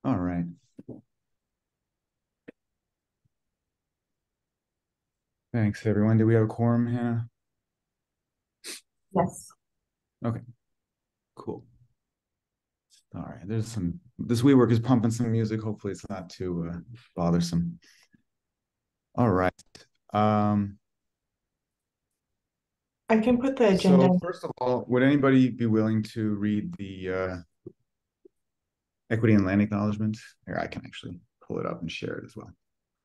All right. Thanks, everyone. Do we have a quorum, Hannah? Yes. Okay, cool. All right. This WeWork is pumping some music. Hopefully it's not too bothersome. All right. Um, I can put the agenda. so first of all, would anybody be willing to read the equity and land acknowledgement? Here, I can actually pull it up and share it as well.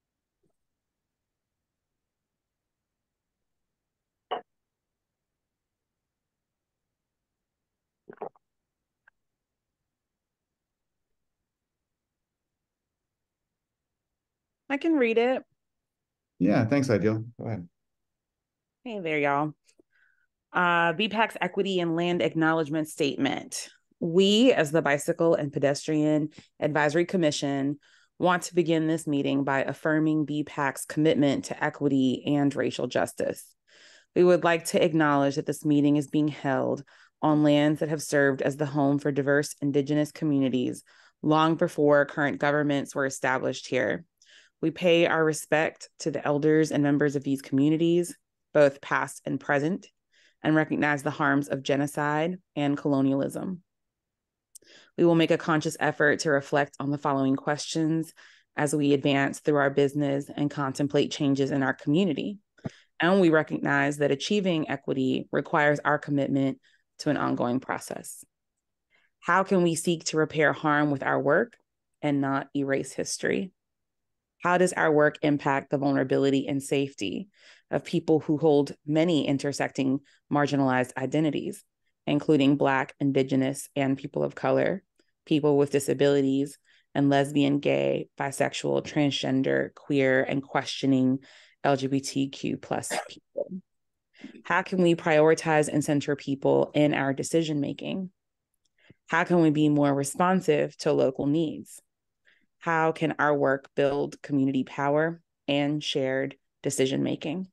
I can read it. Yeah, thanks, Ideal. Go ahead. Hey there, y'all. BPAC's Equity and Land Acknowledgement Statement. We, as the Bicycle and Pedestrian Advisory Commission, want to begin this meeting by affirming BPAC's commitment to equity and racial justice. We would like to acknowledge that this meeting is being held on lands that have served as the home for diverse Indigenous communities long before current governments were established here. We pay our respect to the elders and members of these communities, both past and present, and recognize the harms of genocide and colonialism. We will make a conscious effort to reflect on the following questions as we advance through our business and contemplate changes in our community. And we recognize that achieving equity requires our commitment to an ongoing process. How can we seek to repair harm with our work and not erase history? How does our work impact the vulnerability and safety of people who hold many intersecting marginalized identities, including Black, Indigenous, and people of color, people with disabilities, and lesbian, gay, bisexual, transgender, queer, and questioning LGBTQ plus people? How can we prioritize and center people in our decision-making? How can we be more responsive to local needs? How can our work build community power and shared decision making?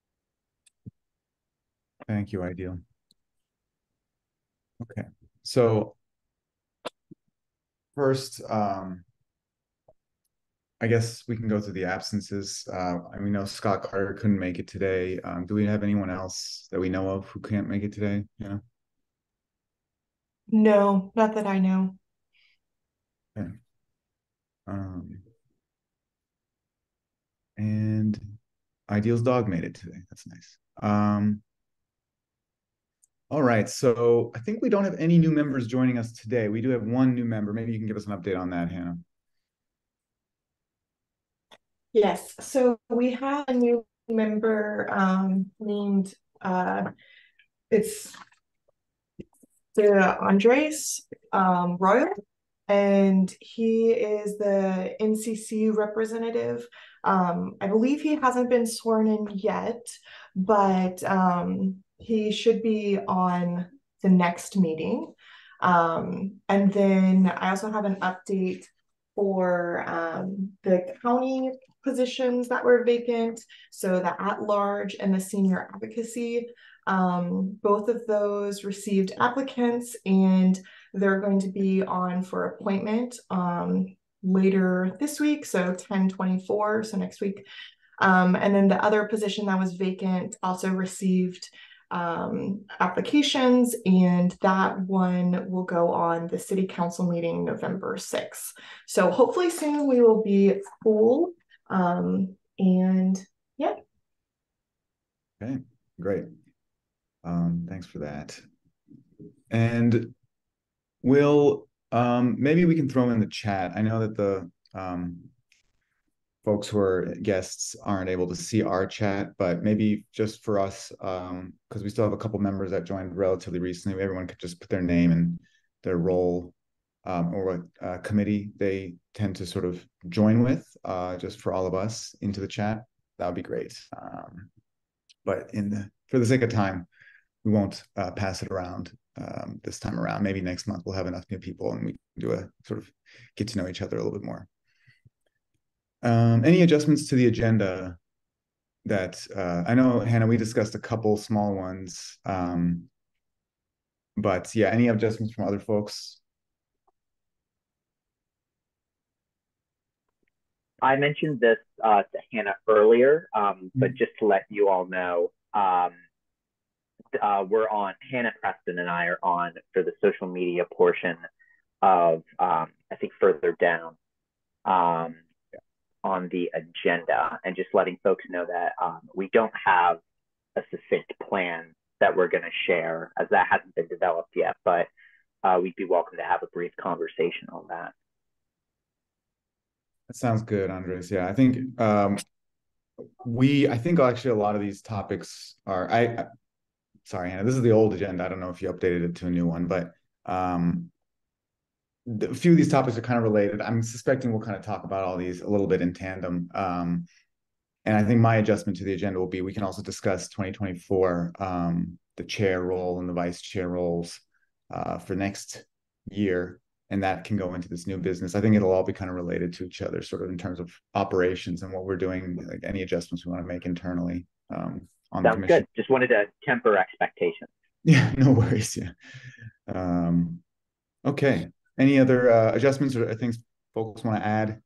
Thank you, Ideal. Okay. So first, I guess we can go through the absences. We know Scott Carter couldn't make it today. Do we have anyone else that we know of who can't make it today? Yeah. No, not that I know. Okay. Um, and Ideal's dog made it today. That's nice. All right. So I think we don't have any new members joining us today. We do have one new member. Maybe you can give us an update on that, Hannah. Yes, so we have a new member named it's the Andres Royal, and he is the NCC representative. I believe he hasn't been sworn in yet, but he should be on the next meeting. And then I also have an update for the county positions that were vacant. So the at-large and the senior advocacy, both of those received applicants, and they're going to be on for appointment later this week, so 10/24, so next week. And then the other position that was vacant also received applications, and that one will go on the city council meeting November 6th. So hopefully soon we will be full. And yeah. Okay, great. Thanks for that. And Will, maybe we can throw in the chat. I know that the folks who are guests aren't able to see our chat, but maybe just for us, because we still have a couple members that joined relatively recently, everyone could just put their name and their role or what committee they tend to sort of join with, just for all of us into the chat. That would be great. But for the sake of time, we won't pass it around this time around. Maybe next month we'll have enough new people and we can do a sort of get to know each other a little bit more. Any adjustments to the agenda that I know, Hannah, we discussed a couple small ones. But yeah, any adjustments from other folks? I mentioned this to Hannah earlier, but just to let you all know, we're on, Hannah Preston and I are on for the social media portion of, I think further down on the agenda, and just letting folks know that we don't have a succinct plan that we're going to share, as that hasn't been developed yet, but we'd be welcome to have a brief conversation on that. That sounds good, Andres. Yeah, I think I think actually a lot of these topics are, sorry, Hannah, this is the old agenda. I don't know if you updated it to a new one, but a few of these topics are kind of related. I'm suspecting we'll kind of talk about all these a little bit in tandem. And I think my adjustment to the agenda will be, we can also discuss 2024, the chair role and the vice chair roles for next year. And that can go into this new business. I think it'll all be kind of related to each other, sort of in terms of operations and what we're doing, like any adjustments we want to make internally on the commission. Sounds good. Just wanted to temper expectations. Yeah, no worries. Yeah. Okay. Any other adjustments or things folks want to add?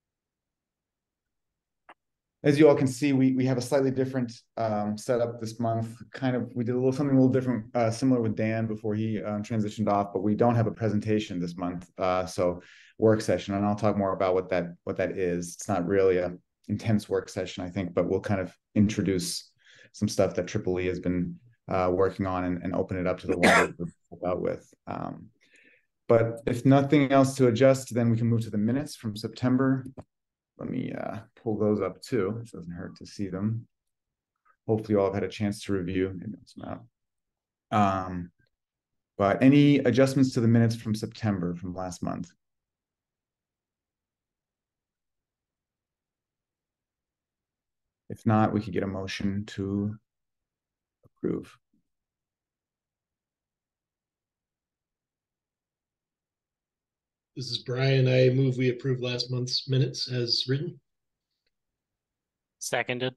As you all can see, we have a slightly different setup this month. We did something a little different, similar with Dan before he transitioned off, but we don't have a presentation this month. So work session, and I'll talk more about what that is. It's not really a intense work session, I think, but we'll kind of introduce some stuff that Triple E has been working on and open it up to the wider group about with. But if nothing else to adjust, then we can move to the minutes from September. Let me pull those up too. It doesn't hurt to see them. Hopefully you all have had a chance to review. Maybe it's not. But any adjustments to the minutes from September from last month? If not, we could get a motion to approve. This is Brian. I move we approve last month's minutes as written. Seconded.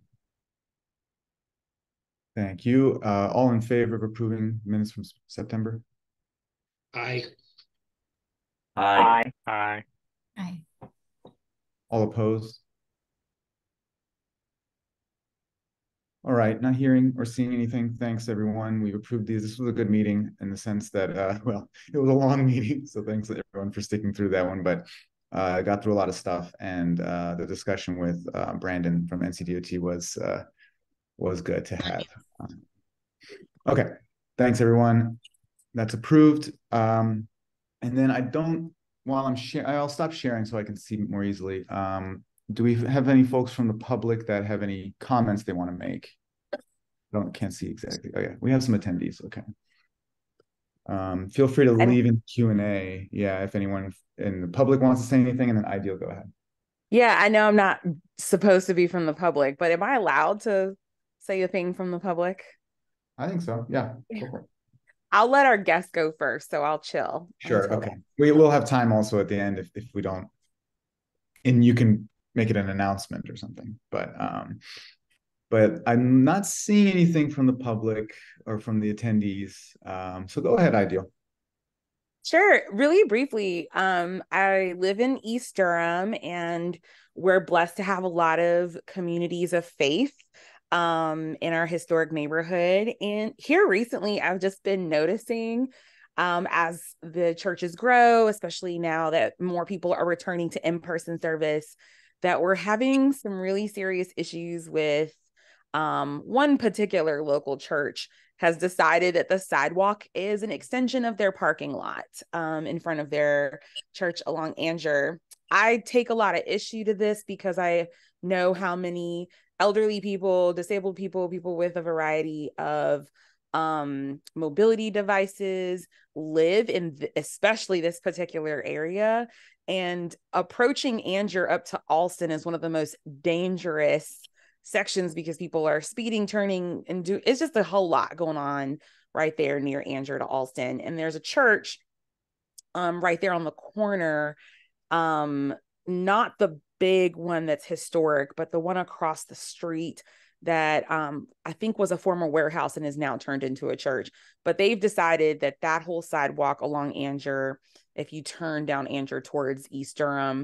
Thank you. All in favor of approving minutes from September? Aye. Aye. Aye. Aye. All opposed? All right, not hearing or seeing anything. Thanks, everyone. We've approved these. This was a good meeting in the sense that, well, it was a long meeting, so thanks everyone for sticking through that one. But I got through a lot of stuff, and the discussion with Brandon from NCDOT was good to have. Okay, thanks, everyone. That's approved. And then I'll stop sharing so I can see more easily. Do we have any folks from the public that have any comments they want to make? Can't see exactly. Oh yeah, we have some attendees. Okay. Feel free to leave in Q&A. Yeah, if anyone in the public wants to say anything, and then Ideal, go ahead. Yeah, I know I'm not supposed to be from the public, but am I allowed to say a thing from the public? I think so. Yeah. Go for it. I'll let our guests go first, so I'll chill. Sure. Okay. We will have time also at the end if we don't, and you can make it an announcement or something, but I'm not seeing anything from the public or from the attendees. So go ahead, Ideal. Sure. Really briefly, I live in East Durham, and we're blessed to have a lot of communities of faith in our historic neighborhood. And here recently, I've just been noticing as the churches grow, especially now that more people are returning to in-person service, that we're having some really serious issues with one particular local church has decided that the sidewalk is an extension of their parking lot in front of their church along Anger. I take a lot of issue to this because I know how many elderly people, disabled people, people with a variety of mobility devices live in especially this particular area. And approaching Anger up to Alston is one of the most dangerous sections because people are speeding, turning, and it's just a whole lot going on right there near Anger to Alston. And there's a church right there on the corner, not the big one that's historic, but the one across the street that I think was a former warehouse and is now turned into a church. But they've decided that whole sidewalk along Anger, if you turn down Anger towards East Durham,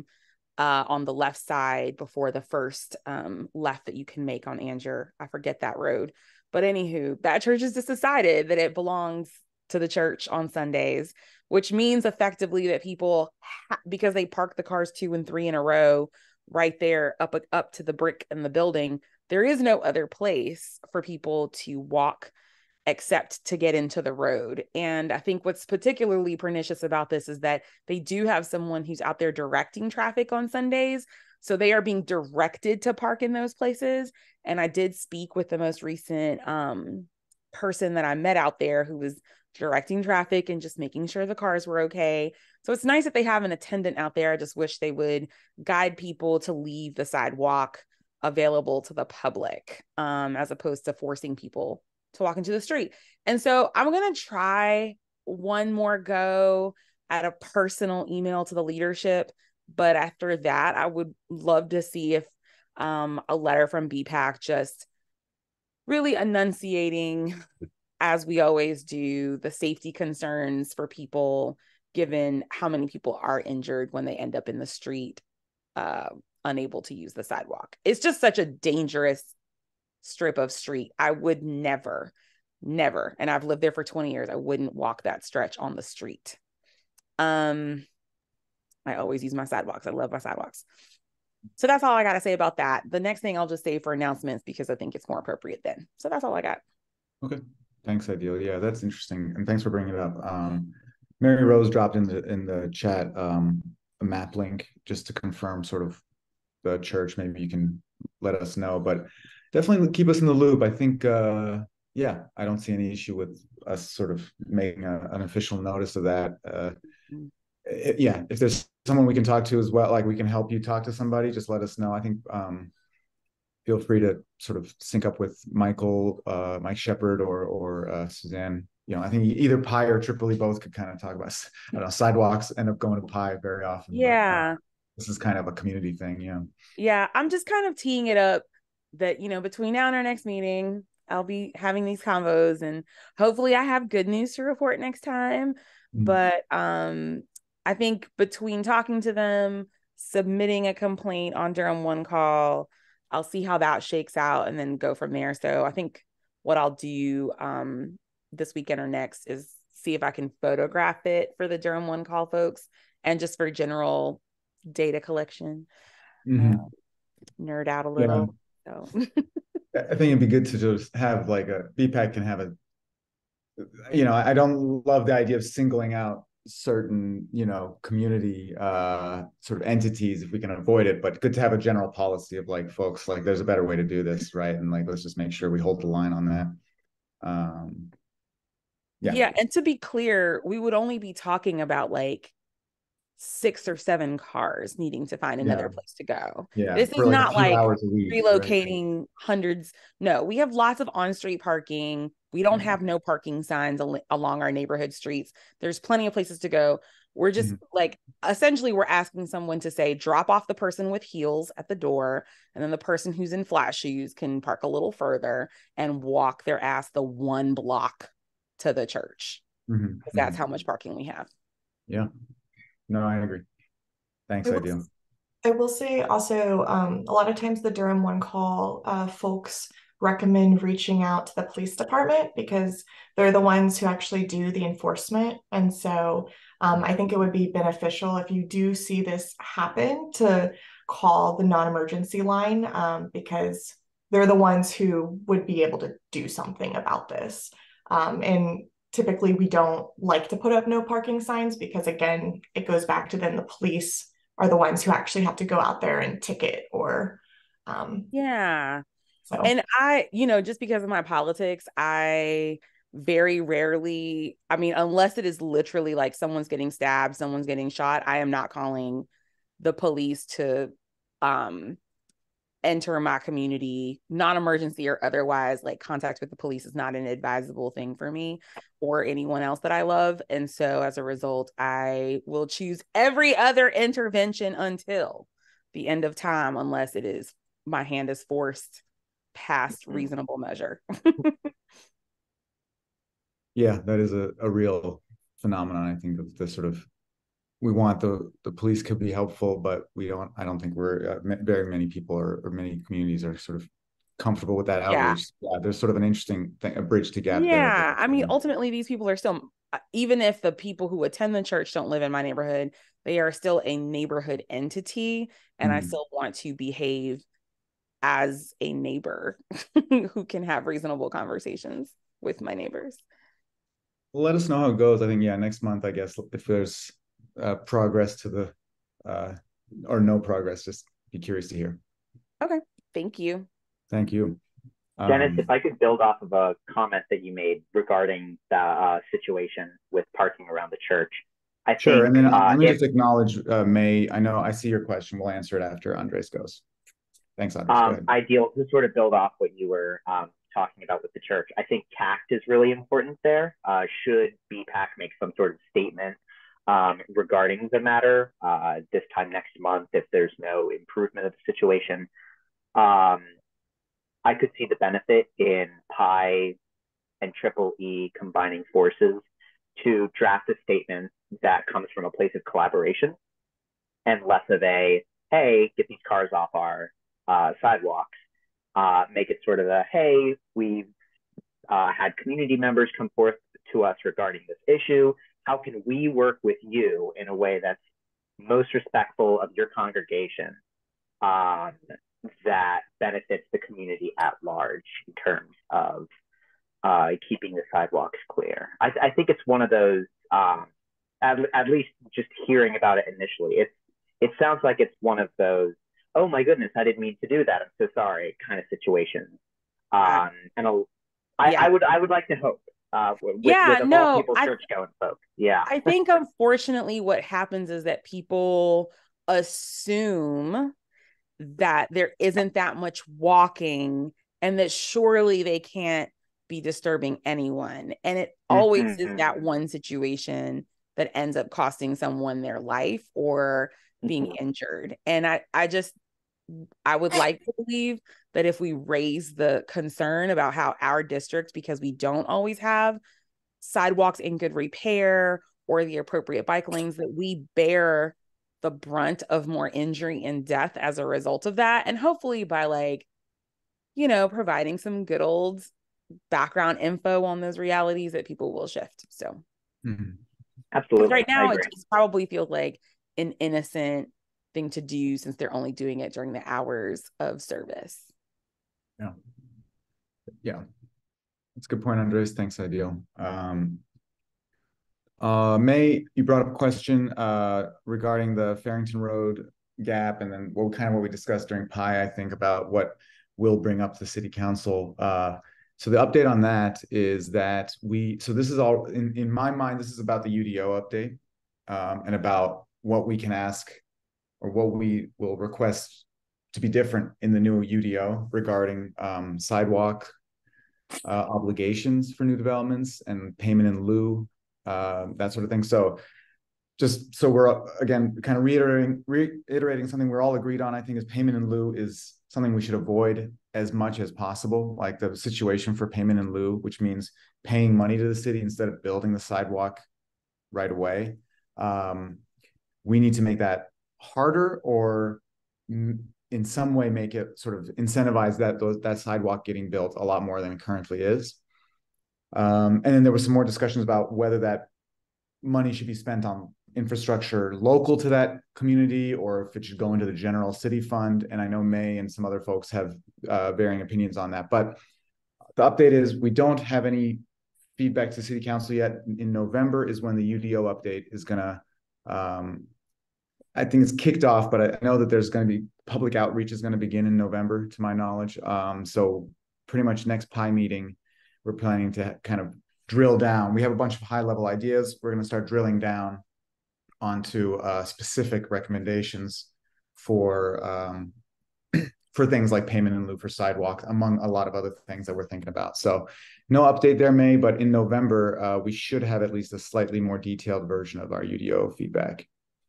on the left side before the first left that you can make on Anger. I forget that road. But anywho, that church has just decided that it belongs to the church on Sundays, which means effectively that people, because they park the cars 2 and 3 in a row right there up to the brick in the building, there is no other place for people to walk except to get into the road. And I think what's particularly pernicious about this is that they do have someone who's out there directing traffic on Sundays. So they are being directed to park in those places. And I did speak with the most recent person that I met out there who was directing traffic and just making sure the cars were okay. So it's nice that they have an attendant out there. I just wish they would guide people to leave the sidewalk available to the public, as opposed to forcing people to walk into the street. And so I'm going to try one more go at a personal email to the leadership. But after that, I would love to see if a letter from BPAC just really enunciating, as we always do, the safety concerns for people, given how many people are injured when they end up in the street, unable to use the sidewalk. It's just such a dangerous strip of street. I would never, and I've lived there for 20 years, I wouldn't walk that stretch on the street. I always use my sidewalks. I love my sidewalks. So that's all I got to say about that. The next thing I'll just say for announcements, because I think it's more appropriate then. So that's all I got. Okay. Thanks, Ideal. Yeah, that's interesting. And thanks for bringing it up. Mary Rose dropped in the chat a map link just to confirm sort of the church. Maybe you can let us know, but definitely keep us in the loop. I think, yeah, I don't see any issue with us sort of making an official notice of that. Yeah, if there's someone we can talk to as well, like we can help you talk to somebody, just let us know. I think feel free to sort of sync up with Michael, Mike Shepard, or Suzanne. You know, I think either Pi or Tripoli both could kind of talk about, I don't know, sidewalks end up going to Pi very often. Yeah. But, this is kind of a community thing. Yeah. Yeah. I'm just kind of teeing it up that, you know, between now and our next meeting, I'll be having these convos and hopefully I have good news to report next time. Mm-hmm. But I think between talking to them, submitting a complaint on Durham One Call, I'll see how that shakes out and then go from there. So I think what I'll do this weekend or next is see if I can photograph it for the Durham One Call folks and just for general data collection. Nerd out a little. Yeah. So I think it'd be good to just have like a BPAC can have a, you know, I don't love the idea of singling out certain, you know, community sort of entities if we can avoid it, but good to have a general policy of like, folks, like there's a better way to do this, right? And like, let's just make sure we hold the line on that. Yeah. And to be clear, we would only be talking about like 6 or 7 cars needing to find another place to go. Yeah. This is like not like week, relocating right? hundreds. No, we have lots of on-street parking. We don't have no parking signs along our neighborhood streets. There's plenty of places to go. We're just like, essentially we're asking someone to say, drop off the person with heels at the door. And then the person who's in flat shoes can park a little further and walk their ass the 1 block to the church. That's how much parking we have. Yeah. No, I agree. Thanks, Ideal. I will say also, a lot of times the Durham One Call folks recommend reaching out to the police department because they're the ones who actually do the enforcement. And so I think it would be beneficial if you do see this happen to call the non-emergency line because they're the ones who would be able to do something about this. And typically we don't like to put up no parking signs because again, it goes back to then the police are the ones who actually have to go out there and ticket or yeah. So. And I, you know, just because of my politics, I very rarely, I mean, unless it is literally like someone's getting stabbed, someone's getting shot, I am not calling the police to enter my community, non-emergency or otherwise. Like contact with the police is not an advisable thing for me or anyone else that I love. And so as a result, I will choose every other intervention until the end of time, unless it is my hand is forced past reasonable measure. Yeah, that is a real phenomenon, I think, of the sort of we want the police could be helpful, but I don't think we're very many people or many communities are sort of comfortable with that Yeah. outreach. Yeah, there's sort of an interesting thing, a bridge to gap there. Yeah. I mean, ultimately, these people are still, even if the people who attend the church don't live in my neighborhood, they are still a neighborhood entity. And I still want to behave as a neighbor who can have reasonable conversations with my neighbors. Well, let us know how it goes. I think, yeah, next month, I guess, if there's progress to the, or no progress, just be curious to hear. Okay. Thank you. Thank you. Dennis, if I could build off of a comment that you made regarding the situation with parking around the church. Sure, and then let me just acknowledge May. I know I see your question. We'll answer it after Andres goes. Thanks, Andres. Go ahead. Ideal to sort of build off what you were talking about with the church. I think tact is really important there. Should BPAC make some sort of statement regarding the matter this time next month if there's no improvement of the situation? I could see the benefit in Pi and Triple E combining forces to draft a statement that comes from a place of collaboration and less of a, hey, get these cars off our sidewalks. Make it sort of a, hey, we've had community members come forth to us regarding this issue. How can we work with you in a way that's most respectful of your congregation that benefits the community at large in terms of keeping the sidewalks clear? I think it's one of those, at least just hearing about it initially, it sounds like it's one of those, oh my goodness, I didn't mean to do that, I'm so sorry kind of situations. I would like to hope with all people church going folks. Yeah. I think unfortunately what happens is that people assume that there isn't that much walking and that surely they can't be disturbing anyone. And it always is that one situation that ends up costing someone their life or being injured. And I would like to believe that if we raise the concern about how our districts, because we don't always have sidewalks in good repair or the appropriate bike lanes, that we bear the brunt of more injury and death as a result of that. And hopefully by providing some good old background info on those realities that people will shift. So absolutely. Right now, it just probably feels like an innocent thing to do since they're only doing it during the hours of service. Yeah. That's a good point, Andres. Thanks, Ideal. May, you brought up a question regarding the Farrington Road gap, and then what we discussed during Pi, I think, about what we'll bring up to the city council. So the update on that is that so this is all, in my mind, this is about the UDO update and about what we can ask or what we will request to be different in the new UDO regarding sidewalk obligations for new developments and payment in lieu, that sort of thing. So just so we're, again, kind of reiterating something we're all agreed on, I think, is payment in lieu is something we should avoid as much as possible, like the situation for payment in lieu, which means paying money to the city instead of building the sidewalk right away. We need to make that harder or in some way make it sort of incentivize that sidewalk getting built a lot more than it currently is. And then there was some more discussions about whether that money should be spent on infrastructure local to that community or if it should go into the general city fund. And I know May and some other folks have varying opinions on that. But the update is we don't have any feedback to city council yet. In November is when the UDO update is going to, I think it's kicked off, but I know that there's going to be public outreach is going to begin in November, to my knowledge. So pretty much next Pi meeting, we're planning to kind of drill down. We have a bunch of high level ideas. We're going to start drilling down onto specific recommendations for things like payment in lieu for sidewalk, among a lot of other things that we're thinking about. So no update there, May, but in November, we should have at least a slightly more detailed version of our UDO feedback.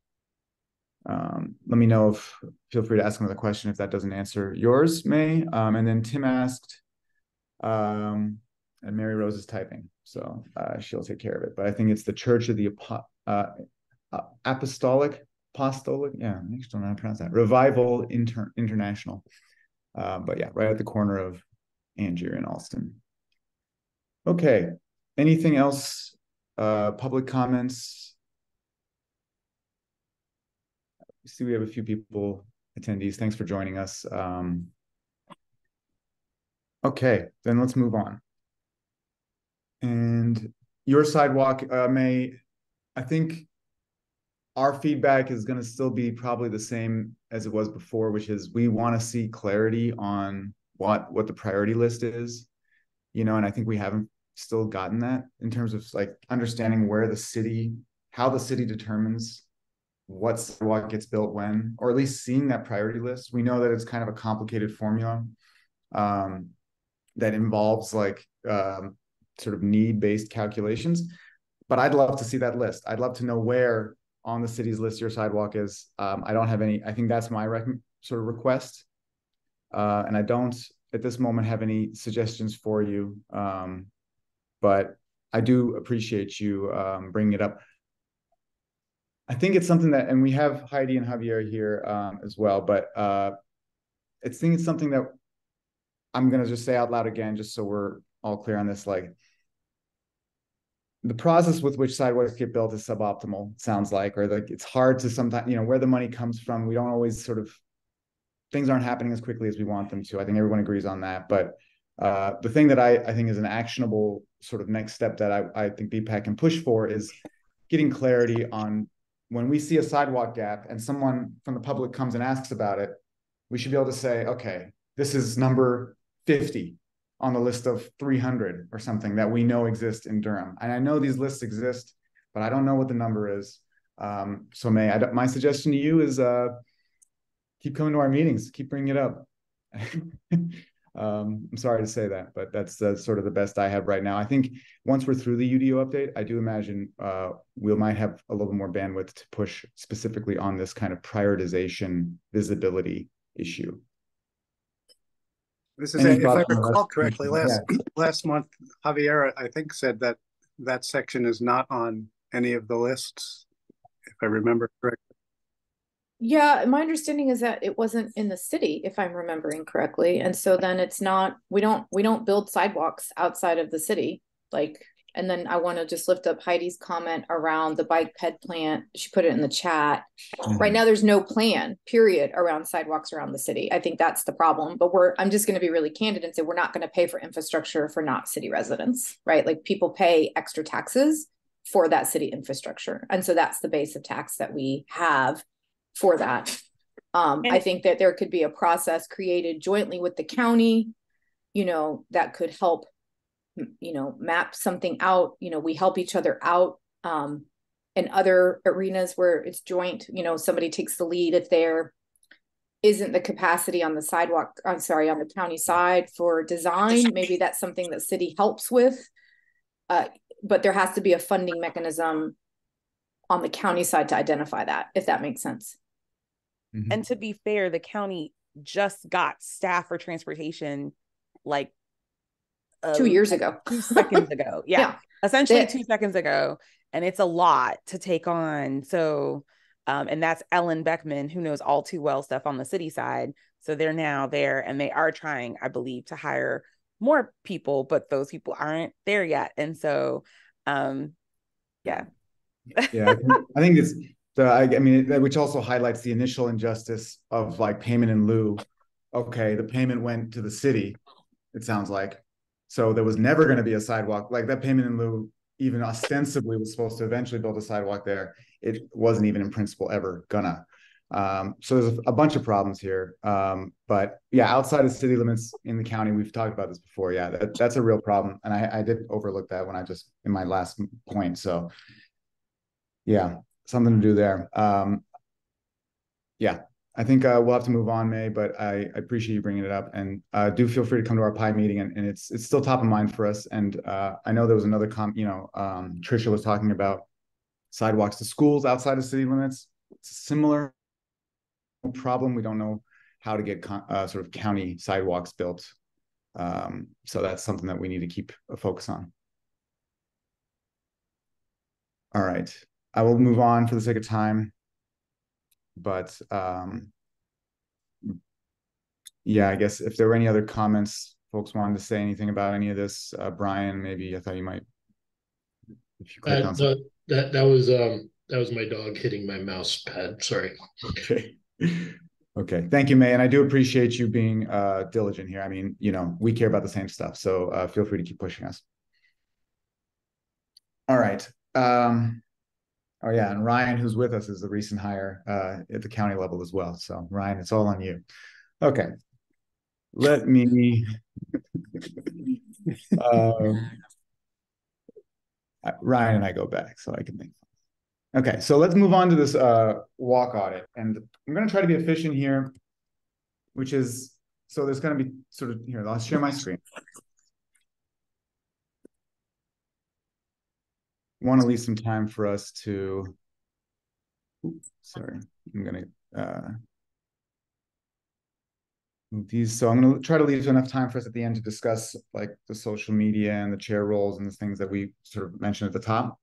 Let me know feel free to ask another question if that doesn't answer yours, May. And then Tim asked, and Mary Rose is typing, so she'll take care of it. But I think it's the Church of the Apostolic, yeah, I just don't know how to pronounce that. Revival International. But yeah, right at the corner of Angier and Alston. Okay, anything else? Public comments? I see we have a few people, attendees. Thanks for joining us. Okay, then let's move on. And your sidewalk, May, I think our feedback is going to still be probably the same as it was before, which is we want to see clarity on what the priority list is, you know, and I think we haven't still gotten that in terms of like understanding where how the city determines what sidewalk gets built when, or at least seeing that priority list. We know that it's kind of a complicated formula that involves like sort of need-based calculations, but I'd love to see that list. I'd love to know where on the city's list your sidewalk is. I don't have any, I think that's my sort of request. And I don't at this moment have any suggestions for you, but I do appreciate you bringing it up. I think it's something that, and we have Heidi and Javier here as well, but I think it's something that I'm going to just say out loud again, just so we're all clear on this. Like, the process with which sidewalks get built is suboptimal, sounds like, or like it's hard to sometimes, you know, where the money comes from. We don't always things aren't happening as quickly as we want them to. I think everyone agrees on that. But the thing that I think is an actionable sort of next step that I think BPAC can push for is getting clarity on when we see a sidewalk gap and someone from the public comes and asks about it, we should be able to say, okay, this is number 50 on the list of 300 or something that we know exist in Durham. And I know these lists exist, but I don't know what the number is. So May, my suggestion to you is keep coming to our meetings, keep bringing it up. I'm sorry to say that, but that's sort of the best I have right now. I think once we're through the UDO update, I do imagine we might have a little more bandwidth to push specifically on this kind of prioritization visibility issue. This is, if I recall correctly, last month, Javier, I think, said that that section is not on any of the lists, if I remember correctly. Yeah, my understanding is that it wasn't in the city, if I'm remembering correctly. And so then it's not, we don't build sidewalks outside of the city. Like, and then I want to just lift up Heidi's comment around the bike ped plant. She put it in the chat. Mm-hmm. Right now, there's no plan, period, around sidewalks around the city. I think that's the problem. But I'm just going to be really candid and say we're not going to pay for infrastructure for not city residents, right? Like, people pay extra taxes for that city infrastructure. And so that's the base of tax that we have for that. I think that there could be a process created jointly with the county, you know, that could help, you know, map something out. You know, we help each other out in other arenas where it's joint, you know, somebody takes the lead. If there isn't the capacity on the sidewalk, on the county side for design, maybe that's something that city helps with. But there has to be a funding mechanism on the county side to identify that, if that makes sense. Mm-hmm. And to be fair, the county just got staff for transportation like 2 years ago. 2 seconds ago. Yeah. Essentially 2 seconds ago. And it's a lot to take on. So, and that's Ellen Beckman, who knows all too well stuff on the city side. So they're now there and they are trying, I believe, to hire more people, but those people aren't there yet. And so, yeah. Yeah, I think it's which also highlights the initial injustice of like payment in lieu. Okay, the payment went to the city, it sounds like. So there was never going to be a sidewalk. Like, that payment in lieu even ostensibly was supposed to eventually build a sidewalk there. It wasn't even in principle ever gonna. So there's a bunch of problems here. But yeah, outside of city limits in the county, we've talked about this before. Yeah, that's a real problem. And I did overlook that when in my last point. So yeah, something to do there. Yeah, I think we'll have to move on, May, but I appreciate you bringing it up, and do feel free to come to our PI meeting, and it's still top of mind for us. And I know there was another Tricia was talking about sidewalks to schools outside of city limits. It's a similar problem. We don't know how to get sort of county sidewalks built. So that's something that we need to keep a focus on. All right. I will move on for the sake of time, but yeah, I guess if there were any other comments, folks wanted to say anything about any of this, Brian, maybe I thought you might, if you clicked on something. That was my dog hitting my mouse pad. Sorry. Okay. Okay. Thank you, May. And I do appreciate you being diligent here. I mean, you know, we care about the same stuff. So feel free to keep pushing us. All right. Oh, yeah. And Ryan, who's with us, is the recent hire at the county level as well. So, Ryan, it's all on you. Okay. Let me. Ryan and I go back so I can think. Okay, so let's move on to this walk audit. And I'm going to try to be efficient here, which is, so there's going to be sort of, here, I'll share my screen. Want to leave some time for us to, sorry, I'm going to move these. So I'm going to try to leave enough time for us at the end to discuss like the social media and the chair roles and the things that we sort of mentioned at the top.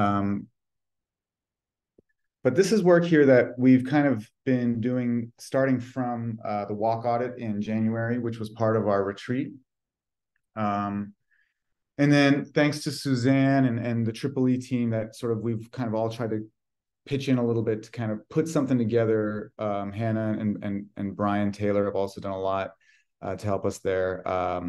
But this is work here that we've kind of been doing starting from the walk audit in January, which was part of our retreat. And then thanks to Suzanne and the Triple E team that sort of we've kind of all tried to pitch in a little bit to kind of put something together. Hannah and Brian Taylor have also done a lot to help us there.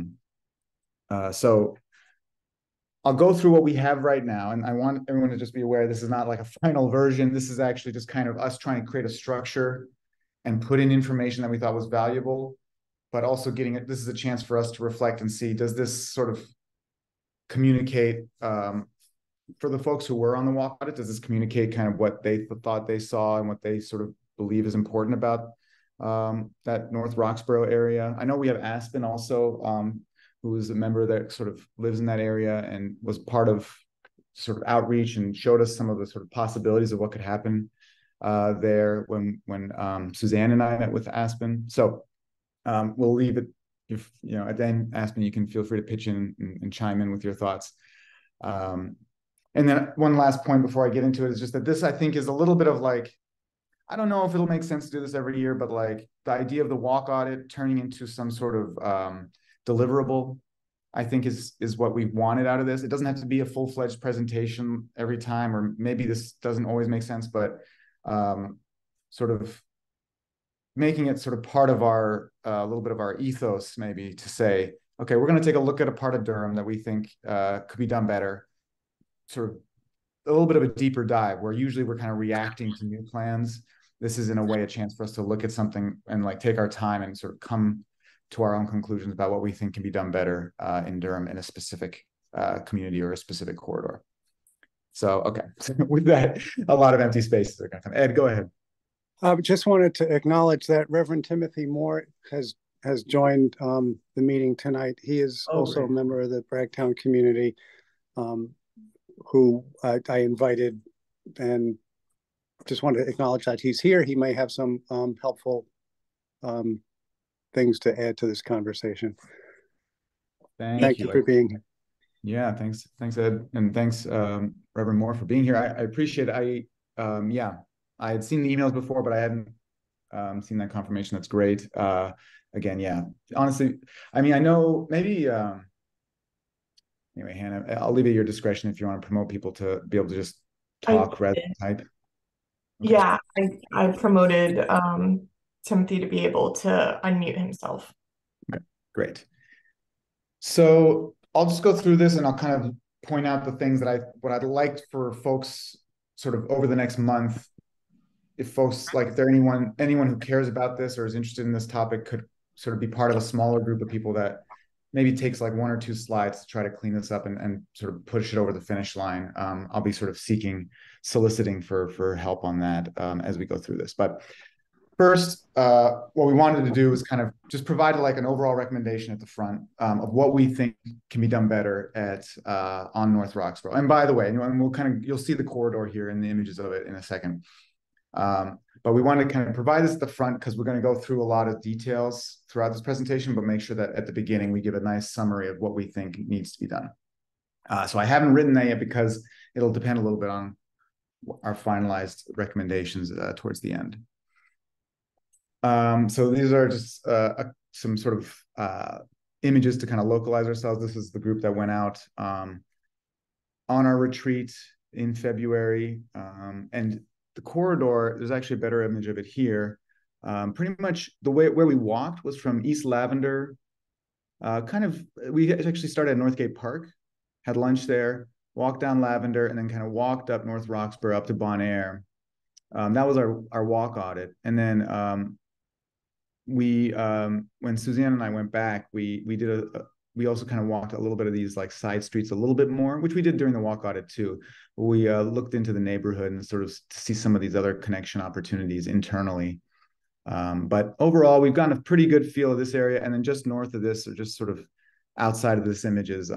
So I'll go through what we have right now, and I want everyone to just be aware this is not like a final version. This is actually just kind of us trying to create a structure and put in information that we thought was valuable, but also getting it. This is a chance for us to reflect and see, does this sort of communicate for the folks who were on the walk audit, does this communicate kind of what they thought they saw and what they sort of believe is important about that North Roxborough area? I know we have Aspen also, who is a member that sort of lives in that area and was part of sort of outreach and showed us some of the sort of possibilities of what could happen there when Suzanne and I met with Aspen. So we'll leave it, if you know, at the end, Aspen, you can feel free to pitch in and chime in with your thoughts. And then one last point before I get into it is just that this, I think, is a little bit of like, I don't know if it'll make sense to do this every year, but like the idea of the walk audit turning into some sort of deliverable, I think is what we wanted out of this. It doesn't have to be a full-fledged presentation every time, or maybe this doesn't always make sense, but sort of making it sort of part of our, a little bit of our ethos, maybe, to say, okay, we're going to take a look at a part of Durham that we think could be done better, sort of a little bit of a deeper dive, where usually we're kind of reacting to new plans. This is in a way a chance for us to look at something and like take our time and sort of come to our own conclusions about what we think can be done better in Durham in a specific community or a specific corridor. So, okay, with that, a lot of empty spaces are going to come. Ed, go ahead. I just wanted to acknowledge that Reverend Timothy Moore has joined the meeting tonight. He is also a member of the Bragtown community, who I invited, and just wanted to acknowledge that he's here. He may have some helpful things to add to this conversation. Thank you for being here. Yeah, thanks, Ed, and thanks, Reverend Moore, for being here. I appreciate it. Yeah, I had seen the emails before, but I hadn't seen that confirmation. That's great. Again, yeah, honestly, I mean, I know maybe, anyway, Hannah, I'll leave it at your discretion if you want to promote people to be able to just talk rather than type. Okay. Yeah, I promoted Timothy to be able to unmute himself. Okay, great. So I'll just go through this and I'll kind of point out the things that what I'd like for folks sort of over the next month. If folks, like, if there anyone who cares about this or is interested in this topic could sort of be part of a smaller group of people that maybe takes like 1 or 2 slides to try to clean this up and sort of push it over the finish line. I'll be sort of soliciting for help on that as we go through this. But first, what we wanted to do was kind of just provide like an overall recommendation at the front of what we think can be done better on North Roxborough. And by the way, and you'll see the corridor here in the images of it in a second. But we want to kind of provide this at the front because we're going to go through a lot of details throughout this presentation, but make sure that at the beginning we give a nice summary of what we think needs to be done. So I haven't written that yet because it'll depend a little bit on our finalized recommendations towards the end. So these are just some sort of images to kind of localize ourselves. This is the group that went out on our retreat in February. And the corridor, there's actually a better image of it here. Pretty much the way where we walked was from East Lavender. We actually started at Northgate Park, had lunch there, walked down Lavender, and then kind of walked up North Roxborough up to Bon Air. That was our walk audit. And then when Suzanne and I went back, we also kind of walked a little bit of these like side streets a little bit more, which we did during the walk audit too. We looked into the neighborhood and sort of to see some of these other connection opportunities internally. But overall, we've gotten a pretty good feel of this area. And then just north of this, or just sort of outside of this image, is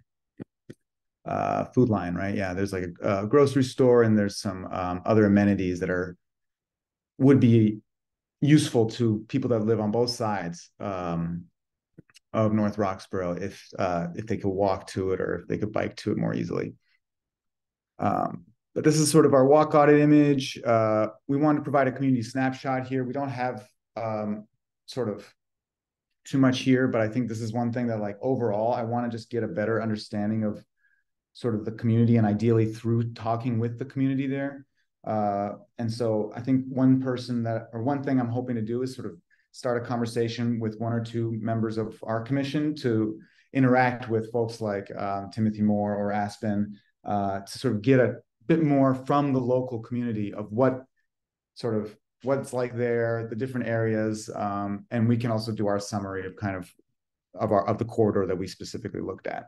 Food Lion, right? Yeah, there's like a grocery store, and there's some other amenities that would be useful to people that live on both sides of North Roxborough if they could walk to it or if they could bike to it more easily. But this is sort of our walk audit image. We want to provide a community snapshot here. We don't have sort of too much here, but I think this is one thing that, like, overall, I want to just get a better understanding of sort of the community, and ideally through talking with the community there. And so I think one thing I'm hoping to do is sort of start a conversation with one or two members of our commission to interact with folks like Timothy Moore or Aspen to sort of get a bit more from the local community of what's like there, the different areas, and we can also do our summary of kind of the corridor that we specifically looked at.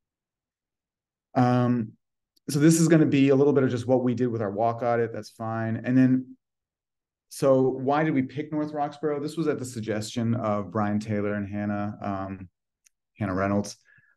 So this is going to be a little bit of just what we did with our walk audit. That's fine. And then, so why did we pick North Roxborough? This was at the suggestion of Brian Taylor and Hannah Reynolds.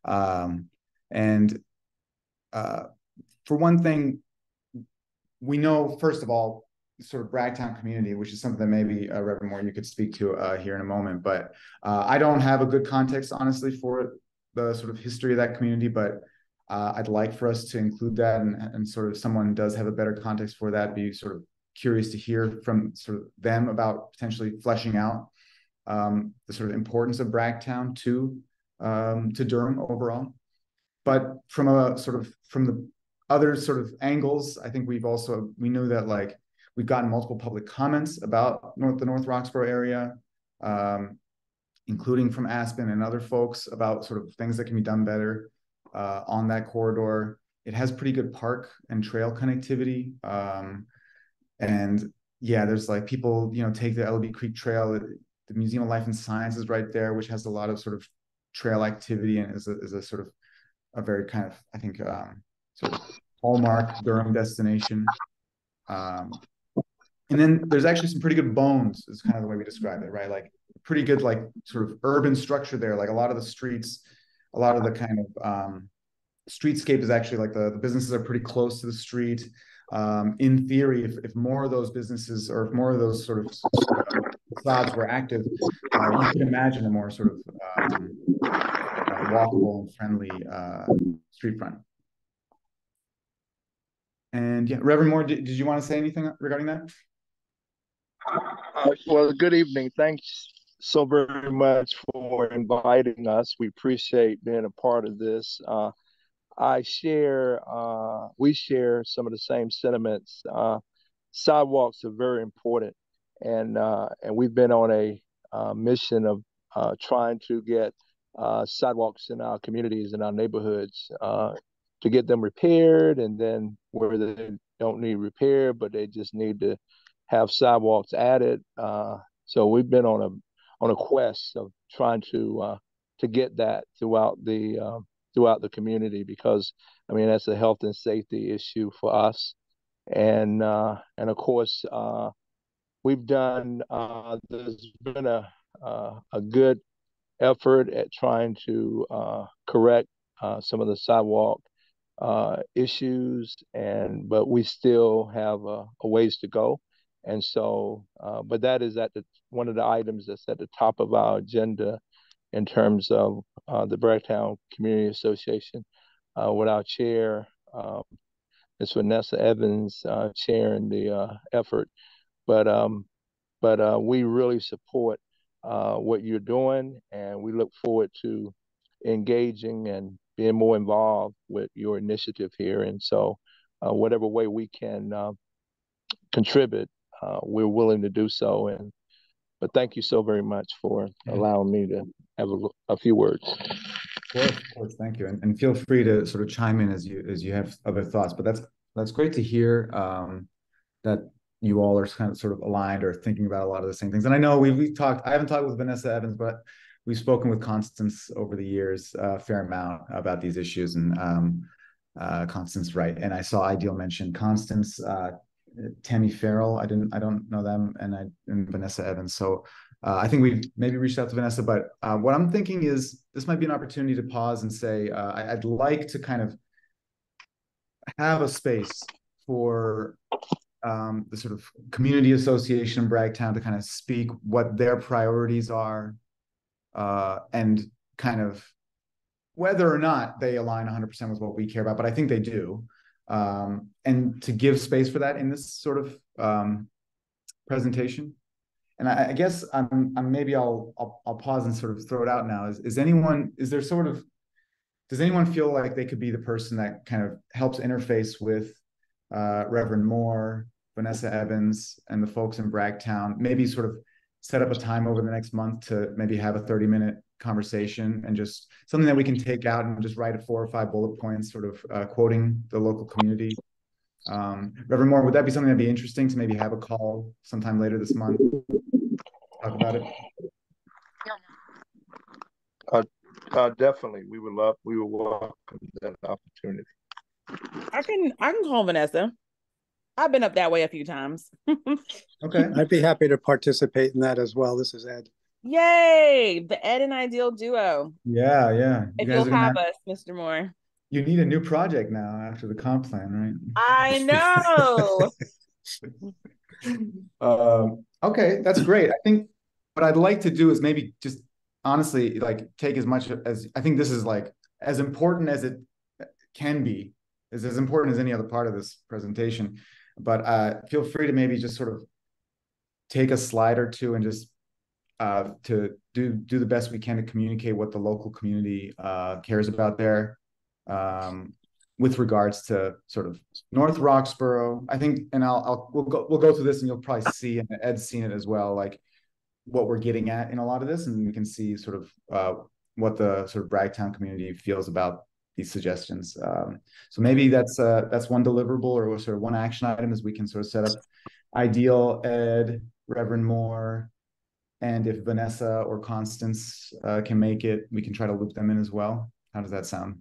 For one thing, we know, first of all, sort of Bragtown community, which is something that maybe Reverend Moore, you could speak to here in a moment, but I don't have a good context, honestly, for the sort of history of that community, but I'd like for us to include that, and sort of someone does have a better context for that, be sort of curious to hear from sort of them about potentially fleshing out the sort of importance of Bragtown to Durham overall. But from the other sort of angles, I think we know that, like, we've gotten multiple public comments about the North Roxborough area, including from Aspen and other folks about sort of things that can be done better on that corridor. It has pretty good park and trail connectivity. And yeah, there's like people, take the LB Creek Trail. The Museum of Life and Science is right there, which has a lot of sort of trail activity and is a sort of a very kind of, I think, sort of hallmark Durham destination. And then there's actually some pretty good bones, is kind of the way we describe it, right? Like pretty good, like sort of urban structure there. Like a lot of the streets, a lot of the kind of streetscape is actually like the businesses are pretty close to the street. In theory, if more of those businesses, or if more of those sort of facades were active, you can imagine a more sort of walkable and friendly street front. And yeah, Reverend Moore, did you want to say anything regarding that? Well, good evening. Thanks so very much for inviting us. We appreciate being a part of this. We share some of the same sentiments. Sidewalks are very important, and we've been on a mission of trying to get sidewalks in our communities, in our neighborhoods, to get them repaired, and then where they don't need repair, but they just need to have sidewalks added. So we've been on a quest of trying to get that throughout the community, because I mean that's a health and safety issue for us, and of course we've done. There's been a good effort at trying to correct some of the sidewalk issues, but we still have a ways to go. And so, but that is one of the items that's at the top of our agenda in terms of the Bragtown Community Association, with our chair, Ms. Vanessa Evans chairing the effort. But we really support what you're doing, and we look forward to engaging and being more involved with your initiative here. And so whatever way we can contribute, we're willing to do so. But thank you so very much for allowing me to have a few words. Of course, thank you, and feel free to sort of chime in as you have other thoughts. But that's great to hear that you all are kind of sort of aligned or thinking about a lot of the same things. And I know we've talked. I haven't talked with Vanessa Evans, but we've spoken with Constance over the years a fair amount about these issues. And Constance Wright, and I saw Ideal mention Constance. Tammy Farrell, I don't know them, and Vanessa Evans. So I think we've maybe reached out to Vanessa, but what I'm thinking is this might be an opportunity to pause and say, I'd like to kind of have a space for the sort of community association in Bragtown to kind of speak what their priorities are, and kind of whether or not they align 100% with what we care about, but I think they do. And to give space for that in this sort of presentation. And I guess maybe I'll pause and sort of throw it out now. Does anyone feel like they could be the person that kind of helps interface with Reverend Moore, Vanessa Evans, and the folks in Bragtown? Maybe sort of set up a time over the next month to maybe have a 30-minute conversation, and just something that we can take out and just write 4 or 5 bullet points, sort of quoting the local community. Reverend Moore, would that be something that'd be interesting to maybe have a call sometime later this month? Talk about it. Definitely, we would welcome that opportunity. I can call Vanessa. I've been up that way a few times. Okay, I'd be happy to participate in that as well. This is Ed. Yay, the Ed and Ideal duo. Yeah. If you'll have us, Mr. Moore. You need a new project now after the comp plan, right? I know. Okay, that's great. I think what I'd like to do is maybe just honestly like take as much as, I think this is like as important as it can be, is as important as any other part of this presentation. But feel free to maybe just sort of take a slide or two and just to do the best we can to communicate what the local community cares about there, with regards to sort of North Roxborough. I think, and we'll go through this, and you'll probably see, and Ed's seen it as well, like what we're getting at in a lot of this, and we can see sort of what the sort of Bragtown community feels about these suggestions. So maybe that's one deliverable, or sort of one action item, is we can sort of set up Ideal, Ed, Reverend Moore, and if Vanessa or Constance can make it, we can try to loop them in as well. How does that sound?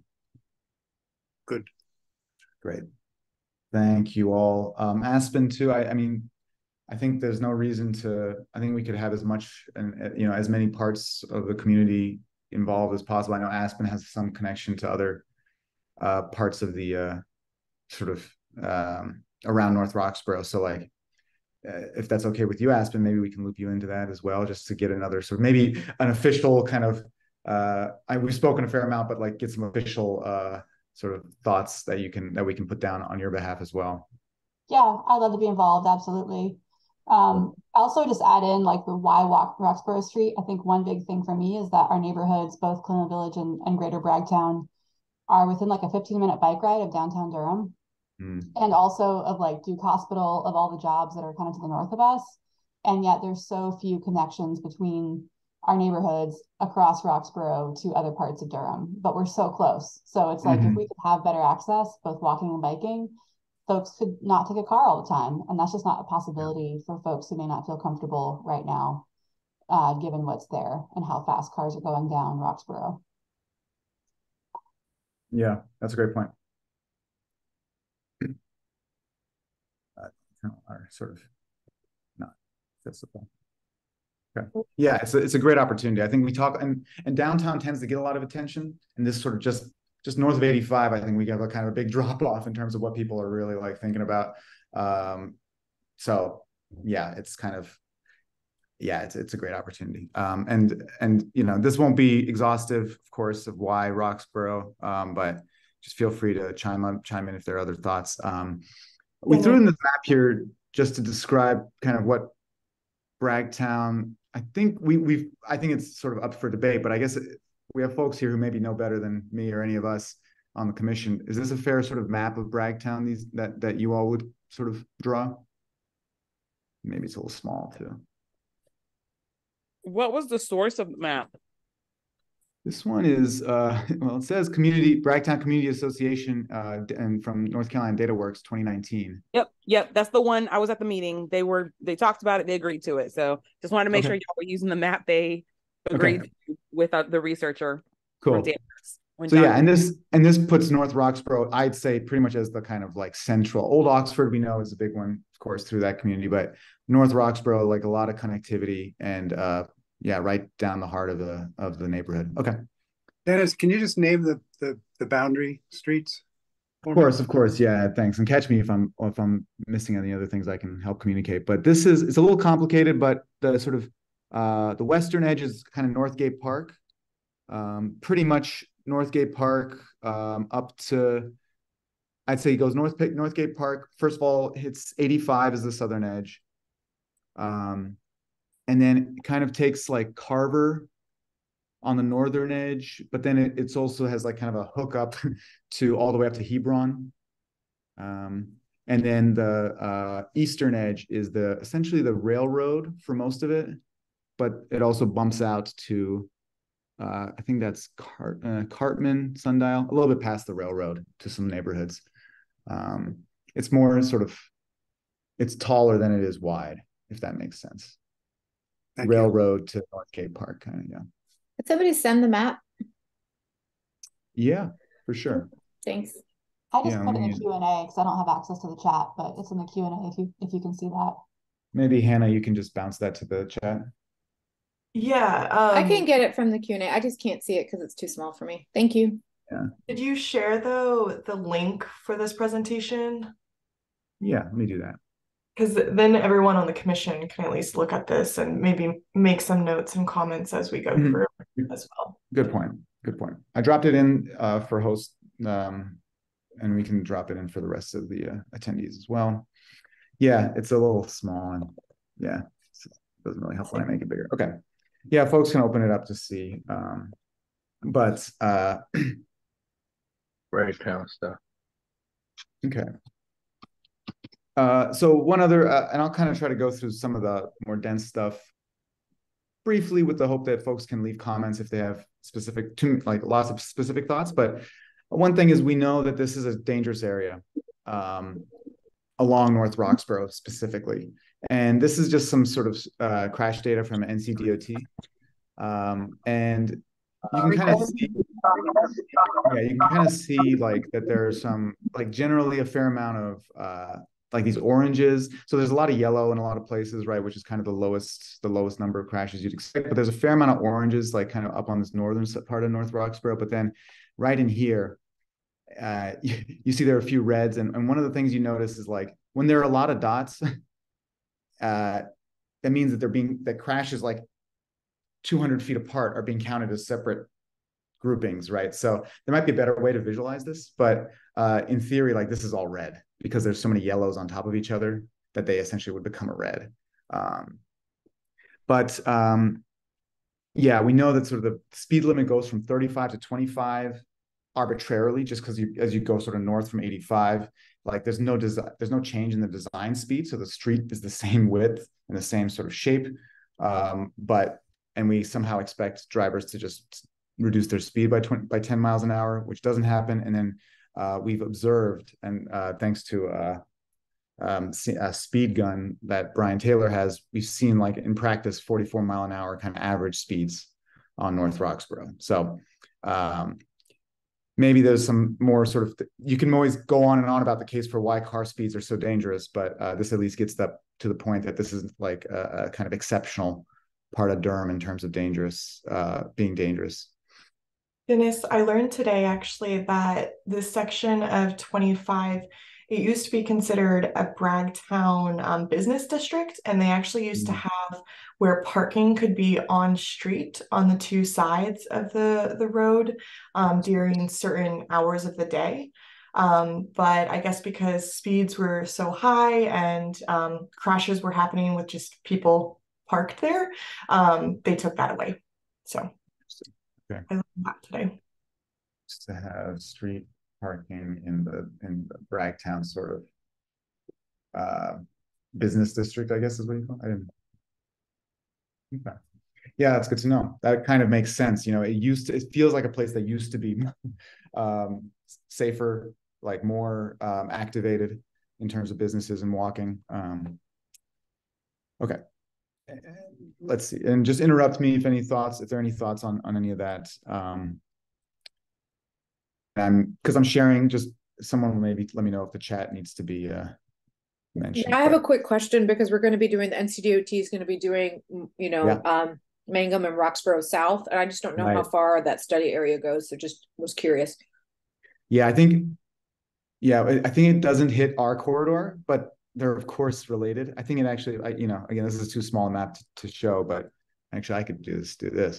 Good. Great. Thank you all. Aspen too. I mean, I think there's no reason to, I think we could have as much and, as many parts of the community involved as possible. I know Aspen has some connection to other parts of the sort of around North Roxborough. So like, if that's okay with you, Aspen, maybe we can loop you into that as well, just to get another sort of maybe an official kind of, we've spoken a fair amount, but like get some official sort of thoughts that we can put down on your behalf as well. Yeah, I'd love to be involved. Absolutely. Also just add in like the why walk Roxborough Street. I think one big thing for me is that our neighborhoods, both Clinton Village and Greater Bragtown, are within like a 15-minute bike ride of downtown Durham. And also of like Duke Hospital, of all the jobs that are kind of to the north of us. And yet there's so few connections between our neighborhoods across Roxborough to other parts of Durham, but we're so close. So it's like, if we could have better access, both walking and biking, folks could not take a car all the time. And that's just not a possibility for folks who may not feel comfortable right now, given what's there and how fast cars are going down Roxborough. Yeah, that's a great point. Are sort of not accessible. Okay. Yeah, it's a great opportunity. I think we talk, and downtown tends to get a lot of attention, and this sort of just north of 85, I think we have a kind of a big drop off in terms of what people are really like thinking about. So yeah, it's kind of, yeah, it's a great opportunity. And this won't be exhaustive, of course, of why Roxborough, but just feel free to chime in if there are other thoughts. We threw in the map here just to describe kind of what Bragtown. I think I think it's sort of up for debate, but I guess we have folks here who maybe know better than me or any of us on the commission. Is this a fair sort of map of Bragtown that you all would sort of draw? Maybe it's a little small too. What was the source of the map? This one is, well, it says Bragtown Community Association and from North Carolina DataWorks 2019. Yep. That's the one. I was at the meeting. They talked about it. They agreed to it. So just wanted to make sure y'all were using the map they agreed to with the researcher. Cool. So yeah, and this puts North Roxborough, I'd say, pretty much as the kind of like central. Old Oxford, we know, is a big one, of course, through that community, but North Roxborough, like a lot of connectivity and yeah, right down the heart of the neighborhood. Okay. Dennis, can you just name the boundary streets? Of course. Yeah, thanks. And catch me if I'm missing any other things I can help communicate. But it's a little complicated, but the sort of the western edge is kind of Northgate Park. Pretty much Northgate Park up to, I'd say he goes Northgate Park. First of all, hits 85 as the southern edge. And then it kind of takes like Carver on the northern edge, but then it also has like kind of a hookup to all the way up to Hebron. And then the eastern edge is essentially the railroad for most of it, but it also bumps out to, I think that's Cartman, Sundial, a little bit past the railroad to some neighborhoods. It's more sort of, it's taller than it is wide, if that makes sense. Railroad to Northgate Park, kind of, yeah. Could somebody send the map? Yeah, for sure. Thanks. I just put it in the Q&A because I don't have access to the chat, but it's in the Q&A if you can see that. Maybe Hannah, you can just bounce that to the chat. Yeah, I can get it from the Q&A. I just can't see it because it's too small for me. Thank you. Yeah. Did you share though the link for this presentation? Yeah, let me do that. Because then everyone on the commission can at least look at this and maybe make some notes and comments as we go through as well. Good point. I dropped it in for host, and we can drop it in for the rest of the attendees as well. Yeah, it's a little small, and yeah, it doesn't really help when I make it bigger. Okay. Yeah, folks can open it up to see. But Right kind of stuff. Okay. So one other, and I'll kind of try to go through some of the more dense stuff briefly with the hope that folks can leave comments if they have lots of specific thoughts. But one thing is we know that this is a dangerous area along North Roxborough specifically. And this is just some sort of crash data from NCDOT. And you can kind of see, like that there's some, like generally a fair amount of like these oranges. So there's a lot of yellow in a lot of places, right? Which is kind of the lowest number of crashes you'd expect. But there's a fair amount of oranges, like kind of up on this northern part of North Roxborough. But then right in here, you see there are a few reds. And one of the things you notice is like when there are a lot of dots, that means that that crashes like 200 feet apart are being counted as separate groupings, right? So there might be a better way to visualize this, but in theory, like this is all red because there's so many yellows on top of each other that they essentially would become a red. Yeah, we know that sort of the speed limit goes from 35 to 25 arbitrarily, just because as you go sort of north from 85, like there's no change in the design speed, so the street is the same width and the same sort of shape, and we somehow expect drivers to just reduce their speed by 10 miles an hour, which doesn't happen. And then we've observed, and thanks to a speed gun that Brian Taylor has, we've seen like in practice 44 mile an hour kind of average speeds on North Roxborough. So maybe there's some more sort of, you can always go on and on about the case for why car speeds are so dangerous, but this at least gets to the point that this is like a kind of exceptional part of Durham in terms of being dangerous. Dennis, I learned today actually that this section of 25 it used to be considered a Bragtown business district, and they actually used to have where parking could be on street on the two sides of the road during certain hours of the day. But I guess because speeds were so high and crashes were happening with just people parked there, they took that away. So okay. I learned that today. Just to have street parking in the Bragtown sort of business district, I guess is what you call it. I didn't. Okay. Yeah, that's good to know. That kind of makes sense. It feels like a place that used to be safer, like more activated in terms of businesses and walking. Okay. Let's see. And just interrupt me if there are any thoughts on any of that. And because I'm sharing, just someone will maybe let me know if the chat needs to be mentioned. Yeah, I have a quick question because we're going to be doing the NCDOT is going to be doing, Mangum and Roxborough South, and I just don't know how far that study area goes. So just was curious. Yeah, I think it doesn't hit our corridor, but they're of course related. I think it actually, again, this is too small a map to show, but actually I could do this.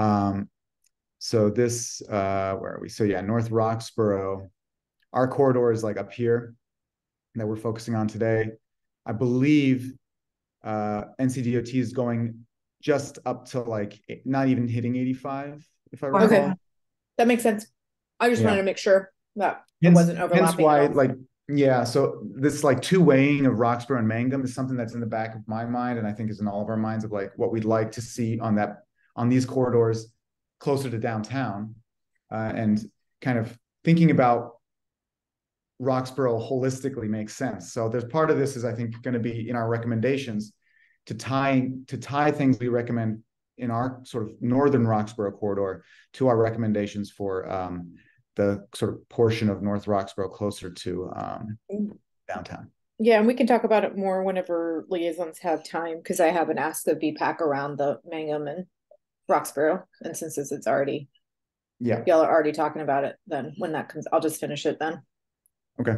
So this, where are we? So yeah, North Roxborough, our corridor is like up here that we're focusing on today. I believe NCDOT is going just up to like not even hitting 85, if I recall. Okay, that makes sense. I just wanted to make sure that it wasn't overlapping. Hence why, so this like two-weighing of Roxborough and Mangum is something that's in the back of my mind, and I think is in all of our minds, of like what we'd like to see on these corridors closer to downtown, and kind of thinking about Roxborough holistically makes sense. So there's part of this is, I think, going to be in our recommendations to tie things we recommend in our sort of northern Roxborough corridor to our recommendations for the sort of portion of North Roxborough closer to downtown. Yeah, and we can talk about it more whenever liaisons have time, because I haven't asked the VPAC around the Mangum and Roxborough, and since it's already, y'all are already talking about it, then when that comes, I'll just finish it then. Okay.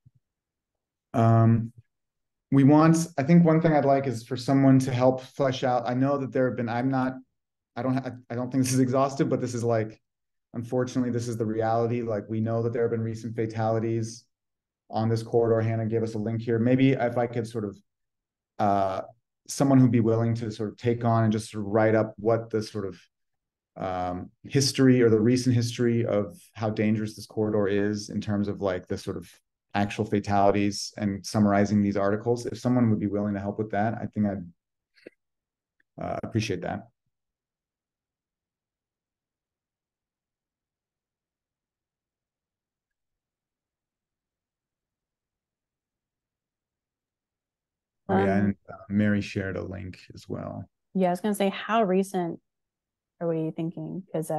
I think one thing I'd like is for someone to help flesh out. I know that there have been, I don't think this is exhaustive, but this is like, unfortunately, this is the reality. Like, we know that there have been recent fatalities on this corridor. Hannah gave us a link here. Maybe if I could sort of, someone who'd be willing to sort of take on and just sort of write up what the sort of history or the recent history of how dangerous this corridor is in terms of like the sort of actual fatalities, and summarizing these articles. If someone would be willing to help with that, I think I'd appreciate that. Oh yeah, and Mary shared a link as well. Yeah, I was gonna say, how recent are we thinking? Because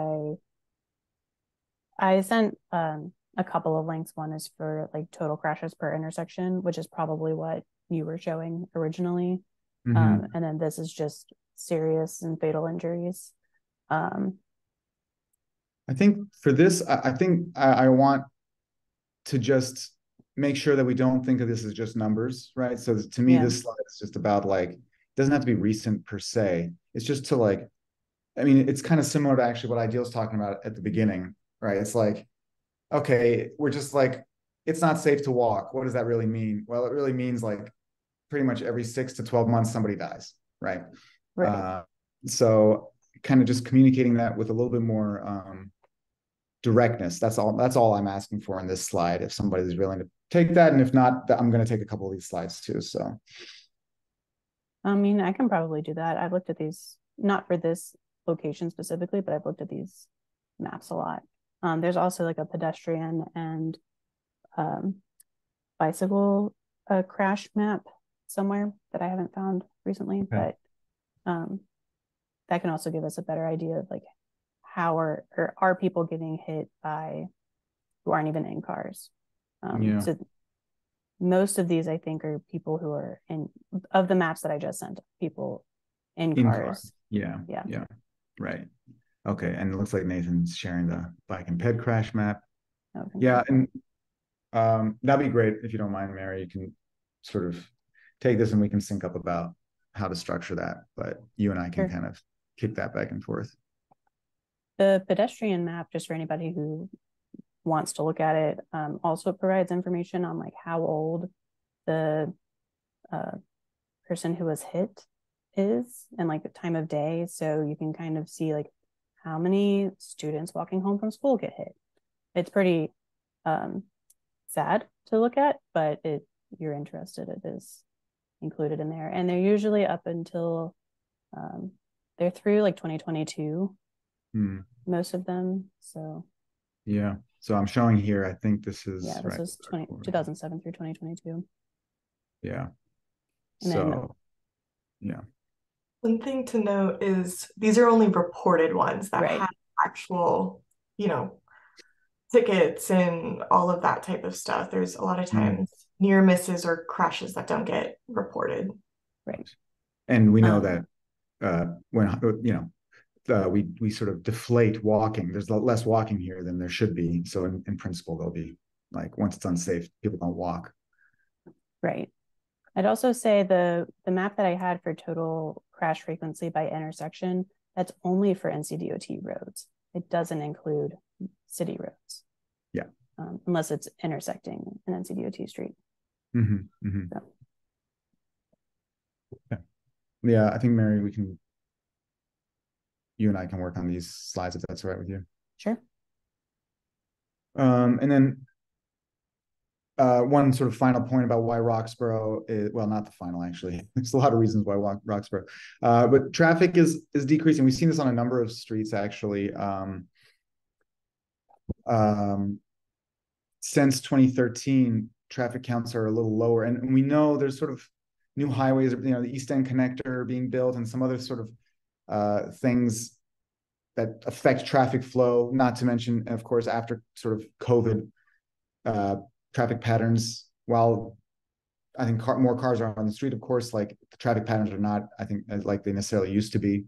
I sent a couple of links. One is for like total crashes per intersection, which is probably what you were showing originally. And then this is just serious and fatal injuries. I think for this, I think I want to just make sure that we don't think of this as just numbers, right? So to me, this slide is just about like, it doesn't have to be recent per se. It's just to like, I mean, it's kind of similar to actually what Ideal's talking about at the beginning, right? It's like, okay, we're just like, it's not safe to walk. What does that really mean? Well, it really means like pretty much every 6 to 12 months, somebody dies, right? So kind of just communicating that with a little bit more directness. That's all I'm asking for in this slide. If somebody's willing to take that, and if not, I'm going to take a couple of these slides too. So, I mean, I can probably do that. I've looked at these, not for this location specifically, but I've looked at these maps a lot. There's also like a pedestrian and bicycle crash map somewhere that I haven't found recently, but that can also give us a better idea of like how are people getting hit by who aren't even in cars. So most of these, I think, are people who are of the maps that I just sent, people in cars. Yeah. Right. Okay. And it looks like Nathan's sharing the bike and ped crash map. Yeah. And That'd be great if you don't mind, Mary. You can sort of take this and we can sync up about how to structure that, but you and I can kind of kick that back and forth. The pedestrian map, just for anybody who wants to look at it, also provides information on like how old the person who was hit is and like the time of day. So you can kind of see like how many students walking home from school get hit. It's pretty sad to look at, but if you're interested, it is included in there. And they're usually up until they're through like 2022, most of them. So yeah. So I'm showing here, I think this is this is 2007 through 2022. Yeah. And so yeah. One thing to note is these are only reported ones that have actual, tickets and all of that type of stuff. There's a lot of times near misses or crashes that don't get reported. Right. And we know that when we sort of deflate walking. There's less walking here than there should be. So in principle, they'll be like, once it's unsafe, people don't walk. Right. I'd also say the map that I had for total crash frequency by intersection, that's only for NCDOT roads. It doesn't include city roads. Yeah. Unless it's intersecting an NCDOT street. So. Yeah, I think, Mary, you and I can work on these slides if that's all right with you. Sure. And then one sort of final point about why Roxborough is, well, not the final, actually. There's a lot of reasons why Roxborough, but traffic is decreasing. We've seen this on a number of streets, actually. Since 2013, traffic counts are a little lower. And we know there's sort of new highways, the East End connector being built and some other sort of things that affect traffic flow, not to mention, of course, after sort of COVID, traffic patterns, while I think more cars are on the street, of course, like the traffic patterns are not, I think, like they necessarily used to be.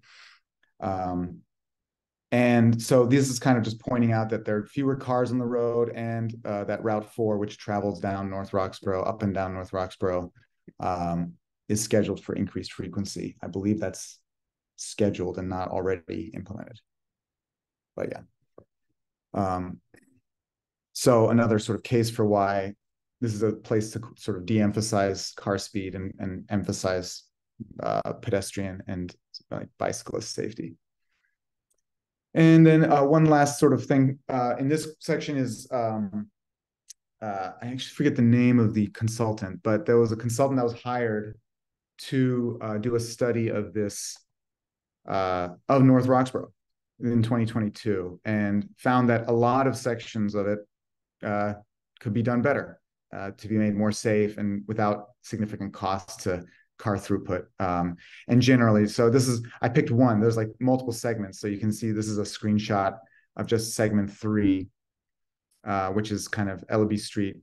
And so this is kind of just pointing out that there are fewer cars on the road, and that Route 4, which travels down North Roxborough, up and down North Roxborough, is scheduled for increased frequency. I believe that's scheduled and not already implemented. But yeah. So another sort of case for why this is a place to sort of de-emphasize car speed and emphasize pedestrian and bicyclist safety. And then one last sort of thing in this section is, I actually forget the name of the consultant, but there was a consultant that was hired to do a study of this, of North Roxborough in 2022, and found that a lot of sections of it could be done better, to be made more safe and without significant cost to car throughput. And generally, so I picked one, there's like multiple segments. So you can see this is a screenshot of just segment 3, which is kind of Ellaby Street,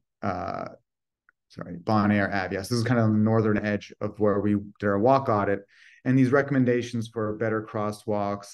Bon Air Ave. Yes, this is kind of on the northern edge of where we did our walk audit. And these recommendations for better crosswalks,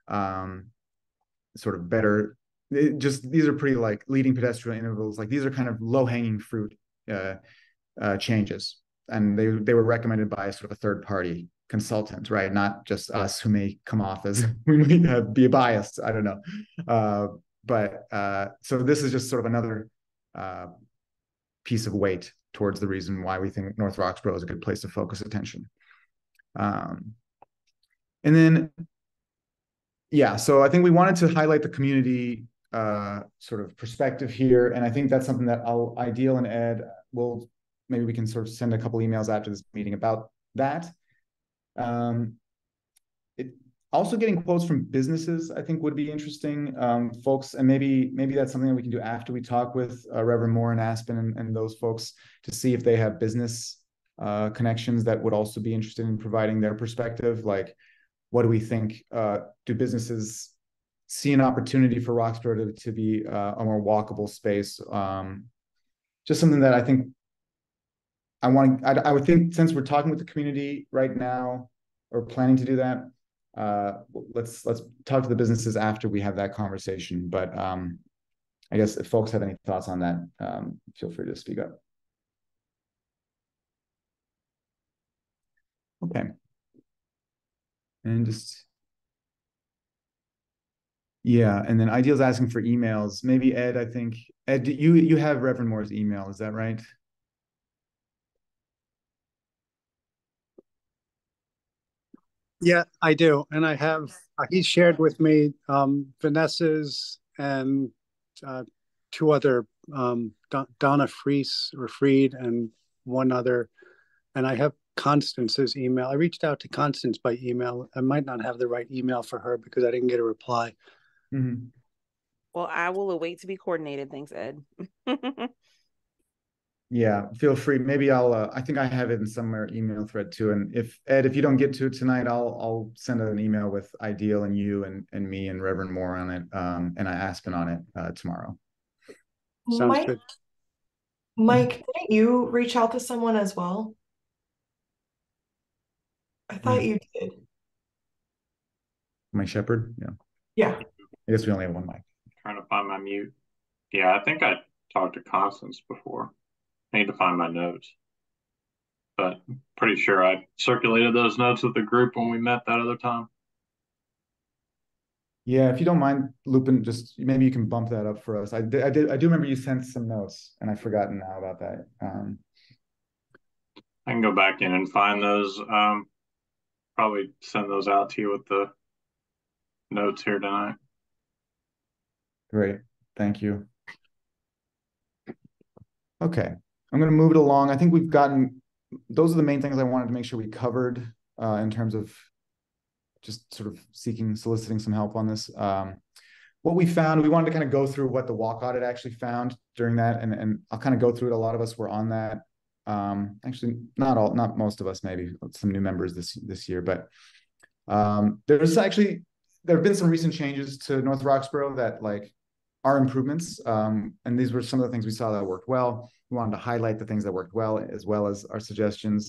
sort of better, these are pretty like leading pedestrian intervals. Like these are kind of low-hanging fruit changes. And they were recommended by sort of a third-party consultant, right? Not just us, who may come off as we may be biased. I don't know. So this is just sort of another piece of weight towards the reason why we think North Roxborough is a good place to focus attention. And then, yeah, so I think we wanted to highlight the community sort of perspective here. And I think that's something that Ideal and Ed maybe we can sort of send a couple emails after this meeting about that. Also getting quotes from businesses, I think, would be interesting, folks, and maybe that's something that we can do after we talk with Reverend Moore and Aspen and those folks, to see if they have business connections that would also be interested in providing their perspective. Like, what do we think? Do businesses see an opportunity for Roxborough to be a more walkable space? Just something that I think I would think, since we're talking with the community right now, or planning to do that, let's talk to the businesses after we have that conversation. But I guess if folks have any thoughts on that, feel free to speak up. Okay. And just, yeah, and then Ideal's asking for emails. Maybe Ed, I think, Ed, you have Reverend Moore's email, is that right? Yeah, I do. And I have, he shared with me Vanessa's and two other, Donna Fried and one other. And I have Constance's email. I reached out to Constance by email. I might not have the right email for her because I didn't get a reply. Mm-hmm. Well, I will await to be coordinated. Thanks, Ed. Yeah, feel free. Maybe I'll, I think I have it in somewhere email thread too. And if Ed, if you don't get to it tonight, I'll send an email with Ideal and you and me and Reverend Moore on it, and Aspen on it tomorrow. Sounds good. Mike, didn't you reach out to someone as well? I thought you did. Mike Shepard? Yeah. Yeah. I guess we only have one mic. Trying to find my mute. Yeah, I think I talked to Constance before. I need to find my notes. But I'm pretty sure I circulated those notes with the group when we met that other time. Yeah, if you don't mind, Lupin, just maybe you can bump that up for us. I do remember you sent some notes, and I've forgotten now about that. I can go back in and find those. Probably send those out to you with the notes here tonight. Great, thank you. Okay, I'm going to move it along. I think we've gotten, those are the main things I wanted to make sure we covered in terms of just sort of soliciting some help on this. What we found, we wanted to kind of go through what the walk audit actually found during that, and I'll kind of go through it. A lot of us were on that. Actually, not most of us, maybe some new members this year, but there have been some recent changes to North Roxborough that are improvements, and these were some of the things we saw that worked well. We wanted to highlight the things that worked well as our suggestions.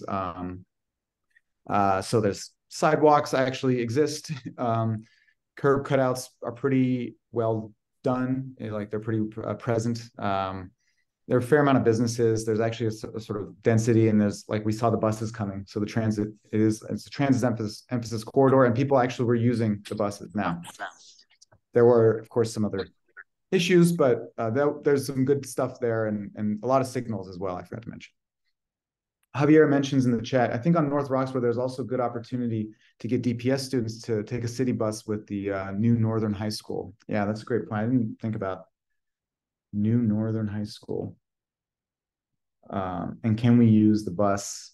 So there's sidewalks actually exist. Curb cutouts are pretty well done. They're pretty present. There are a fair amount of businesses. There's actually a sort of density, and there's we saw the buses coming. So the transit, it's a transit emphasis corridor, and people actually were using the buses now. There were, of course, some other issues, but there's some good stuff there, and a lot of signals as well. I forgot to mention. Javier mentions in the chat, I think on North Roxborough, there's also good opportunity to get DPS students to take a city bus with the new Northern High School. Yeah, that's a great point. I didn't think about new Northern High School. And can we use the bus?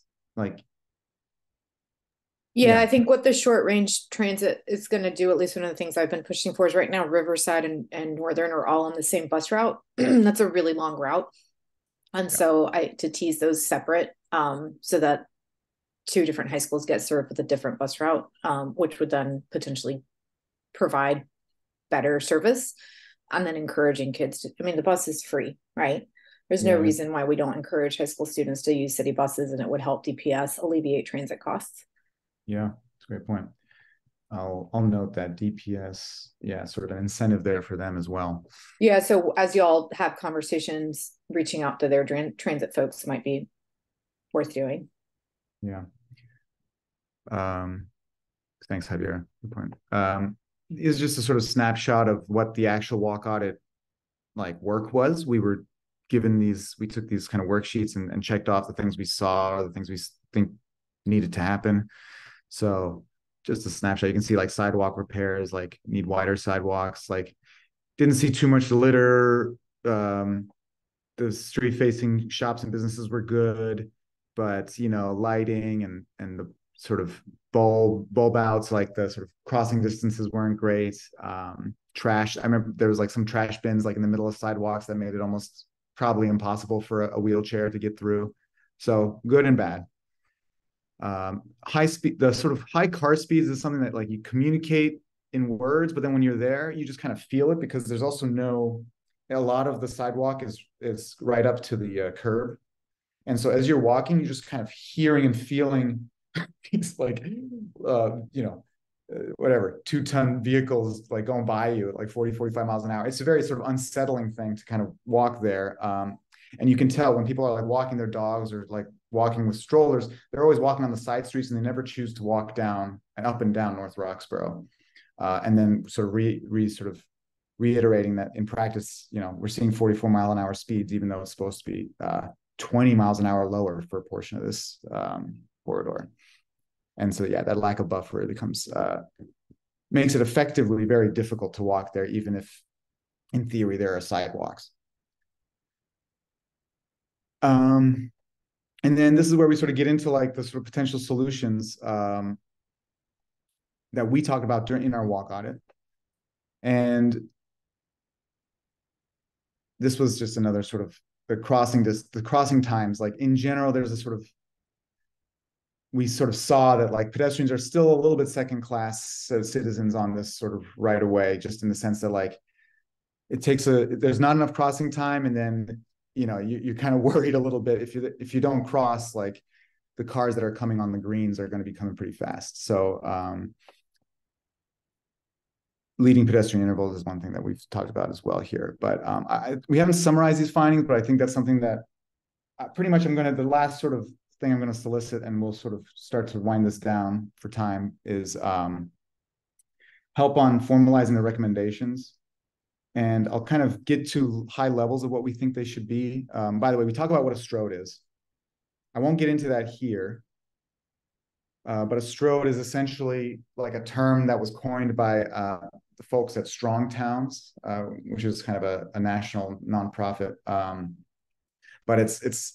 Yeah, I think what the short range transit is going to do, at least one of the things I've been pushing for is right now, Riverside and Northern are all on the same bus route. That's a really long route. And so to tease those separate, so that two different high schools get served with a different bus route, which would then potentially provide better service, and then encouraging kids to, the bus is free, right? There's no reason why we don't encourage high school students to use city buses, and it would help DPS alleviate transit costs. Yeah, that's a great point. I'll note that DPS, sort of an incentive there for them as well. Yeah, so as y'all have conversations, reaching out to their transit folks might be worth doing. Yeah. Thanks, Javier. Good point. Is just a sort of snapshot of what the actual walk audit work was. We were given we took these kind of worksheets and checked off the things we saw, or the things we think needed to happen. So just a snapshot, you can see sidewalk repairs, need wider sidewalks, didn't see too much litter. The street facing shops and businesses were good, but lighting and the sort of bulb outs, the sort of crossing distances weren't great. Trash, I remember there was some trash bins in the middle of sidewalks that made it almost probably impossible for a wheelchair to get through. So good and bad. High speed, the sort of high car speeds is something that you communicate in words, but then when you're there, you just kind of feel it, because there's also a lot of the sidewalk is right up to the curb. And so as you're walking, you're just kind of hearing and feeling these whatever 2-ton vehicles like going by you at like 40, 45 miles an hour. It's a very sort of unsettling thing to kind of walk there. And you can tell when people are like walking their dogs or like walking with strollers, they're always walking on the side streets and they never choose to walk down and up and down North Roxborough. And then sort of sort of reiterating that in practice, we're seeing 44-mile-an-hour speeds, even though it's supposed to be 20 miles an hour lower for a portion of this corridor. And so, yeah, that lack of buffer becomes makes it effectively very difficult to walk there, even if in theory there are sidewalks. And then this is where we sort of get into like the sort of potential solutions that we talked about in our walk audit. And this was just another sort of the crossing times. Like in general, there's a sort of, we sort of saw that like pedestrians are still a little bit second class citizens on this sort of right away, just in the sense that like there's not enough crossing time, and then you're kind of worried a little bit if you don't cross, like the cars that are coming on the greens are going to be coming pretty fast. So leading pedestrian intervals is one thing that we've talked about as well here. But we haven't summarized these findings, but I think that's something that pretty much the last sort of thing I'm going to solicit, and we'll sort of start to wind this down for time, is help on formalizing the recommendations. And I'll kind of get to high levels of what we think they should be. By the way, we talk about what a STROD is. I won't get into that here, but a STROD is essentially like a term that was coined by the folks at Strong Towns, which is kind of a national nonprofit. But it's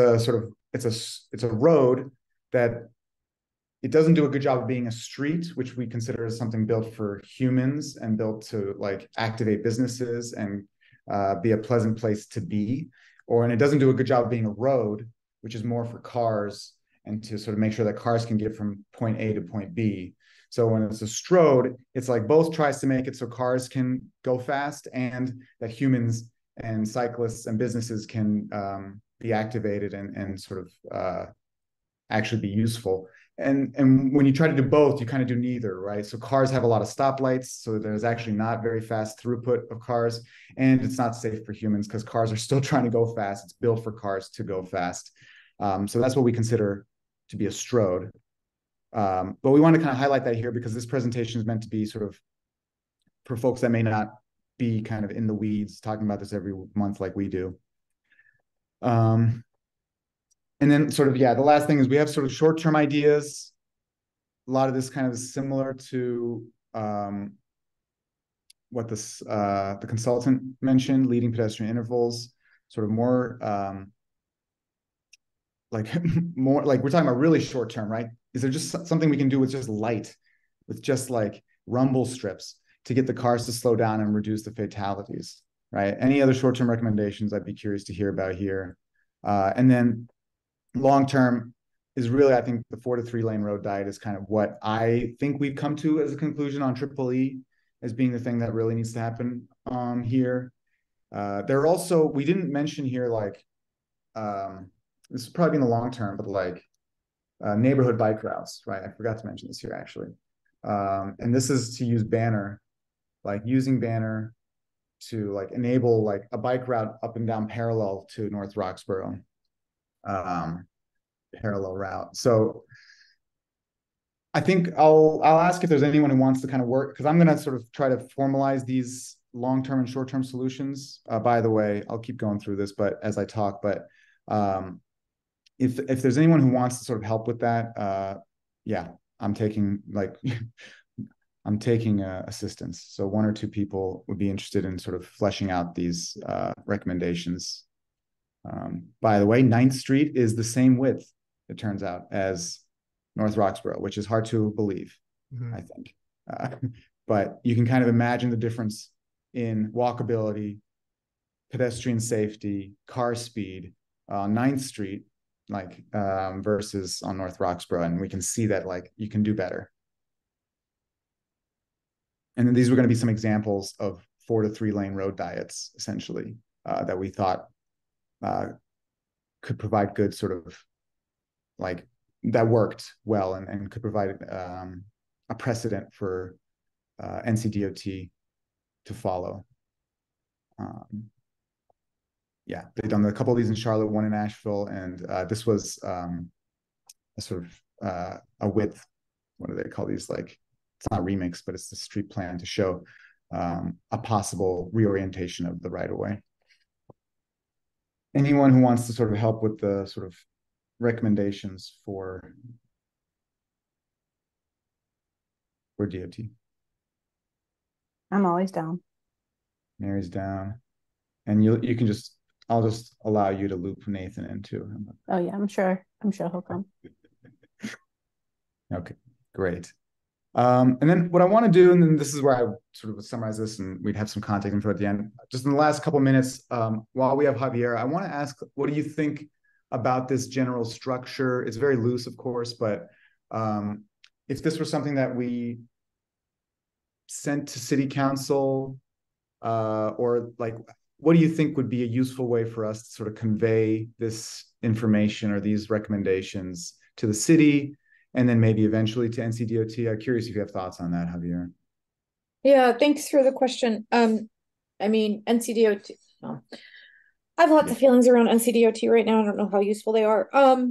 a road that it doesn't do a good job of being a street, which we consider as something built for humans and built to like activate businesses and be a pleasant place to be. And it doesn't do a good job of being a road, which is more for cars and to sort of make sure that cars can get from point A to point B. So when it's a STROD, it's like both tries to make it so cars can go fast and that humans and cyclists and businesses can be activated and sort of actually be useful. And when you try to do both, you kind of do neither, right? So cars have a lot of stoplights, so there's actually not very fast throughput of cars, and it's not safe for humans because cars are still trying to go fast. It's built for cars to go fast. So that's what we consider to be a STROD. But we want to kind of highlight that here because this presentation is meant to be sort of for folks that may not be kind of in the weeds talking about this every month like we do. And then sort of, the last thing is we have sort of short-term ideas. A lot of this kind of is similar to what the consultant mentioned, leading pedestrian intervals, sort of more more like we're talking about really short-term, right? Is there just something we can do with just light, with just like rumble strips to get the cars to slow down and reduce the fatalities, right? Any other short-term recommendations I'd be curious to hear about here. And then long-term is really, I think the 4 to 3 lane road diet is kind of what I think we've come to as a conclusion on EEE as being the thing that really needs to happen here. There are also, we didn't mention here, like, this is probably in the long term, but like neighborhood bike routes, right? I forgot to mention this here actually. And this is to use Banner, like using Banner to like enable like a bike route up and down parallel to North Roxborough. Parallel route. So I think I'll ask if there's anyone who wants to kind of work, because I'm going to sort of try to formalize these long-term and short-term solutions. By the way, I'll keep going through this, but as I talk, but if there's anyone who wants to sort of help with that, I'm taking assistance. So 1 or 2 people would be interested in sort of fleshing out these recommendations. By the way, 9th Street is the same width, it turns out, as North Roxborough, which is hard to believe, I think. But you can kind of imagine the difference in walkability, pedestrian safety, car speed on 9th Street, like versus on North Roxborough. And we can see that like you can do better. And then these were going to be some examples of 4 to 3 lane road diets, essentially, that we thought could provide good sort of like that worked well and could provide a a precedent for NCDOT to follow. Yeah, they've done a couple of these in Charlotte, one in Asheville, and this was a sort of a width. What do they call these? Like, it's not remix, but it's the street plan to show a possible reorientation of the right of way. Anyone who wants to sort of help with the sort of recommendations for DOT? I'm always down. Mary's down, and you can just, I'll just allow you to loop Nathan into. Oh yeah, I'm sure he'll come. Okay, great. And then what I want to do, and then this is where I sort of would summarize this, and we'd have some contact info at the end. Just in the last couple of minutes, while we have Javier, I want to ask, what do you think about this general structure? It's very loose, of course, but if this were something that we sent to City Council, or like, what do you think would be a useful way for us to sort of convey this information or these recommendations to the city, and then maybe eventually to NCDOT? I'm curious if you have thoughts on that, Javier. Yeah, thanks for the question. I mean, NCDOT, well, I have lots of feelings around NCDOT right now. I don't know how useful they are.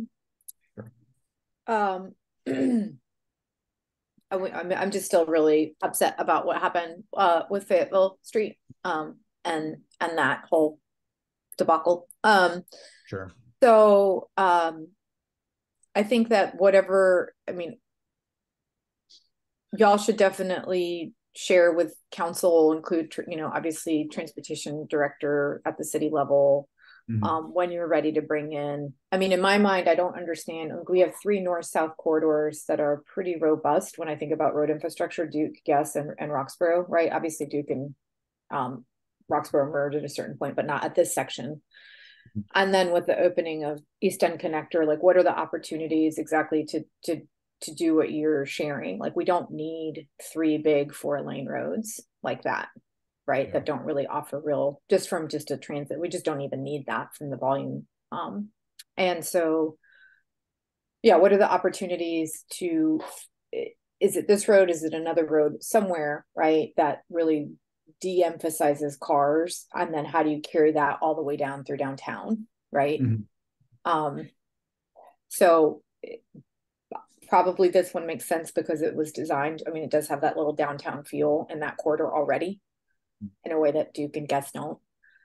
I'm just still really upset about what happened with Fayetteville Street and that whole debacle. Sure. So I think that whatever, I mean, y'all should definitely share with council, include, obviously transportation director at the city level, when you're ready to bring in. I mean, in my mind, I don't understand. We have 3 north-south corridors that are pretty robust when I think about road infrastructure: Duke, Guess, and Roxborough, right? Obviously, Duke and Roxborough merge at a certain point, but not at this section. And then with the opening of East End Connector, like, what are the opportunities exactly to do what you're sharing? Like, we don't need 3 big 4-lane roads like that, right? Yeah. That don't really offer real, just a transit. We just don't even need that from the volume. And so, yeah, what are the opportunities to, is it this road? Is it another road somewhere, right? That really de-emphasizes cars, and then how do you carry that all the way down through downtown, right? So probably this one makes sense because it was designed, I mean, it does have that little downtown feel in that corridor already in a way that Duke and Guest don't.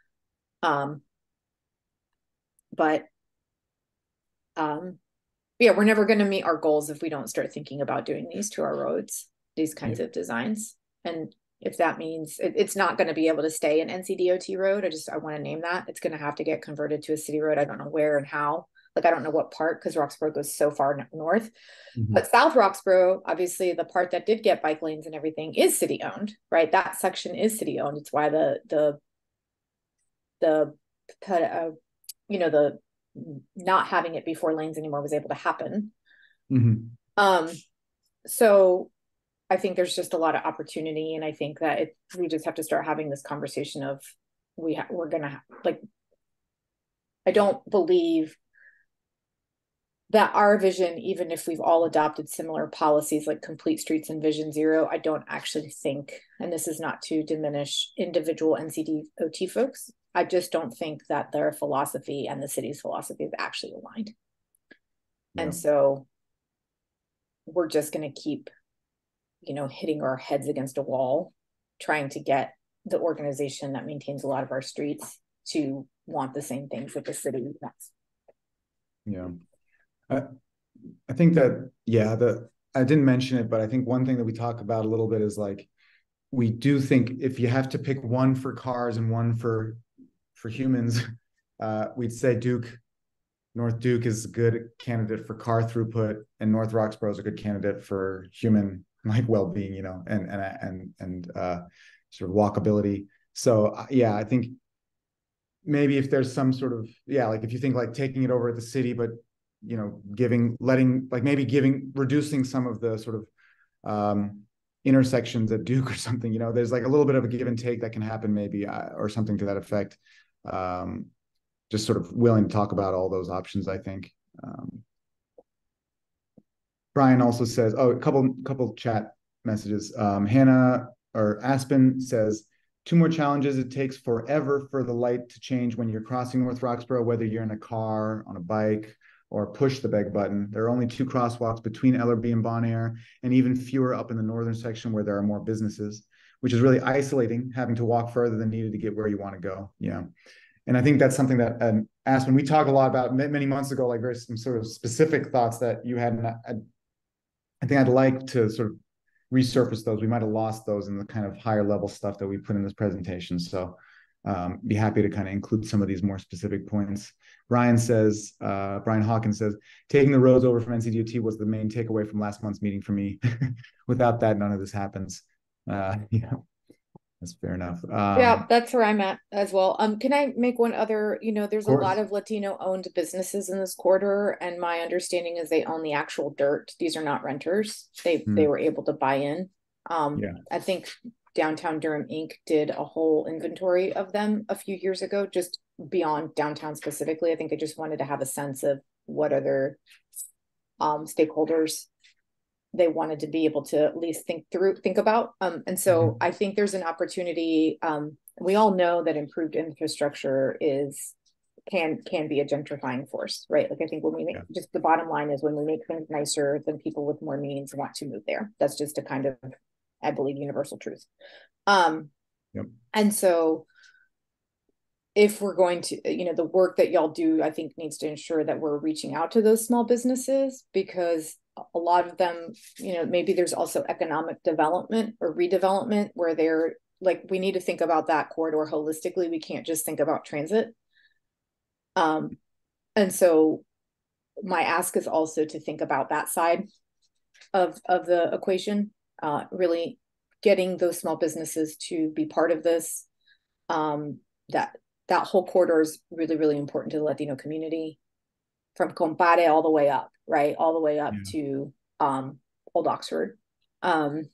Yeah, we're never going to meet our goals if we don't start thinking about doing these to our roads, these kinds of designs. And if that means it's not going to be able to stay an NCDOT road, I want to name that. It's going to have to get converted to a city road. I don't know where and how. Like, I don't know what part, because Roxborough goes so far north. But South Roxborough, obviously the part that did get bike lanes and everything is city owned, right? That section is city owned. It's why the not having it be 4 lanes anymore was able to happen. So I think there's just a lot of opportunity, and I think that we just have to start having this conversation of we're gonna I don't believe that our vision, even if we've all adopted similar policies like Complete Streets and Vision Zero, I don't actually think, and this is not to diminish individual NCDOT folks, I just don't think that their philosophy and the city's philosophy is actually aligned. And so we're just going to keep, hitting our heads against a wall, trying to get the organization that maintains a lot of our streets to want the same things that the city wants. Yeah. I think that, I didn't mention it, but I think one thing that we talk about a little bit is, like, we do think if you have to pick one for cars and one for humans, we'd say North Duke is a good candidate for car throughput, and North Roxborough is a good candidate for human, like, well-being, and sort of walkability. So I think maybe if there's some sort of, like, if you think like taking it over at the city, but reducing some of the sort of intersections at Duke or something, there's like a little bit of a give and take that can happen maybe, or something to that effect. Just sort of willing to talk about all those options, I think. Brian also says, a couple chat messages. Hannah or Aspen says, 2 more challenges. It takes forever for the light to change when you're crossing North Roxborough, whether you're in a car, on a bike, or push the beg button. There are only 2 crosswalks between Ellerbe and Bon Air, and even fewer up in the northern section where there are more businesses, which is really isolating, having to walk further than needed to get where you want to go. Yeah. And I think that's something that Aspen, we talked a lot about many months ago, like very some sort of specific thoughts that you had. And I think I'd like to sort of resurface those. We might have lost those in the kind of higher level stuff that we put in this presentation. So be happy to kind of include some of these more specific points. Brian Hawkins says, taking the roads over from NCDOT was the main takeaway from last month's meeting for me. Without that, none of this happens. Yeah. That's fair enough. Yeah, that's where I'm at as well. Can I make one other, there's a lot of Latino owned businesses in this quarter, and my understanding is they own the actual dirt. These are not renters. They were able to buy in. I think Downtown Durham Inc. did a whole inventory of them a few years ago, just beyond downtown specifically. I think they just wanted to have a sense of what other stakeholders they wanted to be able to at least think about. And so I think there's an opportunity. We all know that improved infrastructure can be a gentrifying force, right? Like I think when we make just the bottom line is when we make things nicer, then people with more means want to move there. That's just a kind of, I believe, universal truth. And so if we're going to, the work that y'all do, I think needs to ensure that we're reaching out to those small businesses, because a lot of them, maybe there's also economic development or redevelopment where they're like, we need to think about that corridor holistically. We can't just think about transit. And so my ask is also to think about that side of the equation, really getting those small businesses to be part of this. That whole corridor is really, really important to the Latino community, from Compare all the way up, right? All the way up to Old Oxford. And,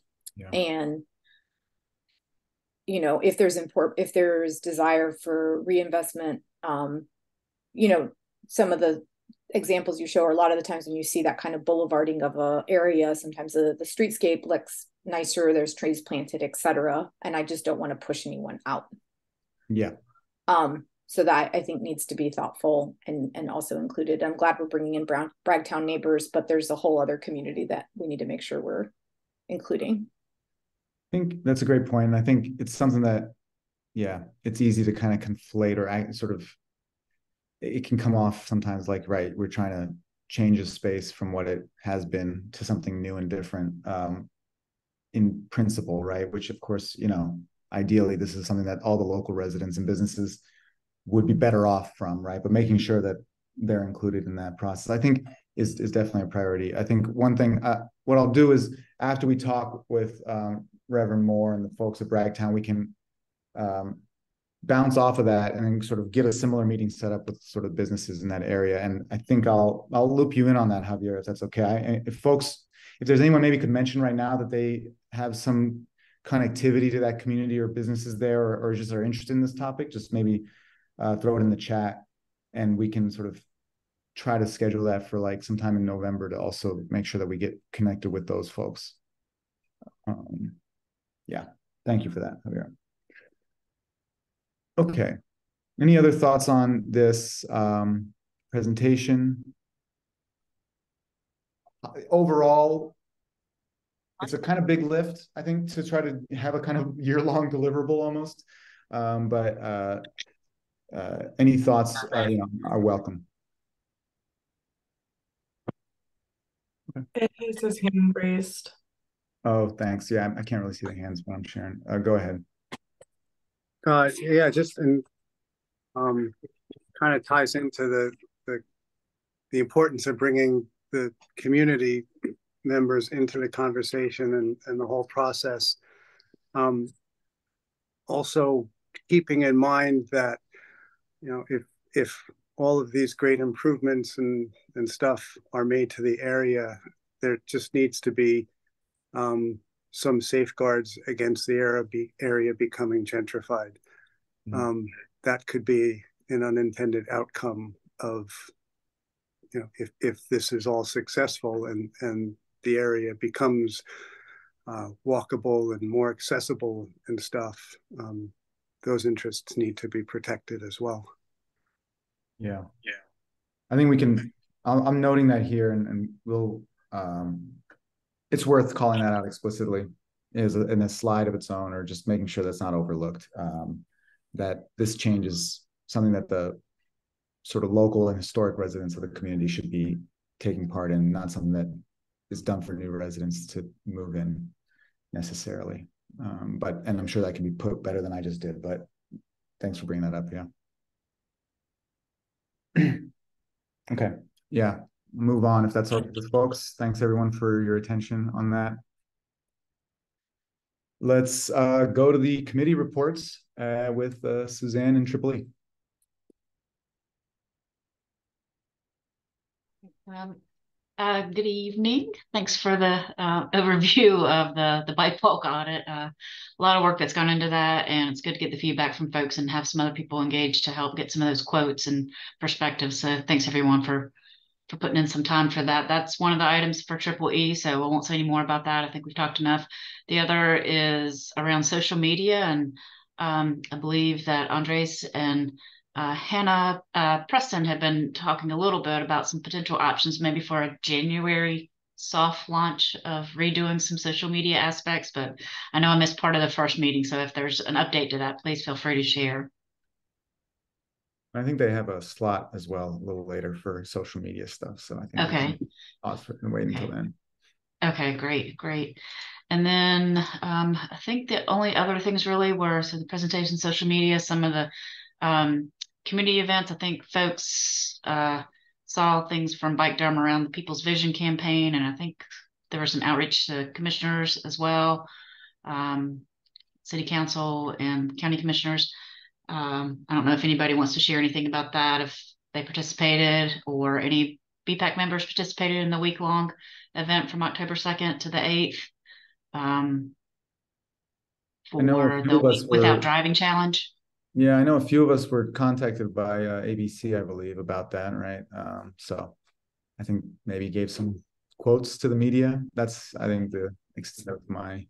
if there's desire for reinvestment, some of the examples you show are a lot of the times when you see that kind of boulevarding of a area, sometimes the streetscape looks nicer, there's trees planted, etc. And I just don't want to push anyone out. So that I think needs to be thoughtful and also included. I'm glad we're bringing in Bragtown neighbors, but there's a whole other community that we need to make sure we're including. I think that's a great point. And I think it's something that, it's easy to kind of conflate or it can come off sometimes like, right, we're trying to change a space from what it has been to something new and different in principle, right? Which of course, ideally this is something that all the local residents and businesses would be better off from, right? But making sure that they're included in that process, I think is definitely a priority. I think one thing, what I'll do is after we talk with Reverend Moore and the folks at Bragtown, we can bounce off of that and then sort of get a similar meeting set up with sort of businesses in that area. And I think I'll loop you in on that, Javier, if that's okay. If there's anyone maybe could mention right now that they have some connectivity to that community or businesses there, or just are interested in this topic, just maybe throw it in the chat, and we can sort of try to schedule that for like sometime in November to also make sure that we get connected with those folks. Thank you for that, Javier. Okay, any other thoughts on this presentation? Overall, it's a kind of big lift, I think, to try to have a kind of year-long deliverable almost. But any thoughts are welcome. It has his hand raised. Oh, thanks. Yeah, I can't really see the hands, but I'm sharing. Go ahead. Just kind of ties into the importance of bringing the community members into the conversation and the whole process. Also keeping in mind that, if all of these great improvements and stuff are made to the area, there just needs to be some safeguards against the area becoming gentrified. That could be an unintended outcome of, if this is all successful and the area becomes walkable and more accessible and stuff, those interests need to be protected as well. Yeah. I think we can, I'm noting that here, and we'll, it's worth calling that out explicitly in a slide of its own, or just making sure that's not overlooked, that this change is something that the sort of local and historic residents of the community should be taking part in, not something that is done for new residents to move in necessarily. And I'm sure that can be put better than I just did, but thanks for bringing that up. Yeah. Okay. Yeah. Move on if that's all with folks. Thanks everyone for your attention on that. Let's go to the committee reports with Suzanne and Triple E. Good evening. Thanks for the overview of the bike walk audit. A lot of work that's gone into that, and it's good to get the feedback from folks and have some other people engaged to help get some of those quotes and perspectives. So thanks everyone for putting in some time for that. That's one of the items for Triple E, so I won't say any more about that. I think we've talked enough. The other is around social media, and I believe that Andres and Hannah Preston had been talking a little bit about some potential options, maybe for a January soft launch of redoing some social media aspects, but I know I missed part of the first meeting, so if there's an update to that, please feel free to share. I think they have a slot as well a little later for social media stuff, so I think okay, pause for and wait until then. Okay, great. And then I think the only other things really were the presentation, social media, some of the community events. I think folks saw things from Bike Durham around the People's Vision campaign, and I think there was some outreach to commissioners as well, city council and county commissioners. I don't know if anybody wants to share anything about that, if they participated or any BPAC members participated in the week-long event from October 2nd to the 8th for the Week Without Driving Challenge. Yeah, I know a few of us were contacted by ABC, I believe, about that, right? So I think maybe gave some quotes to the media. That's, I think, the extent of my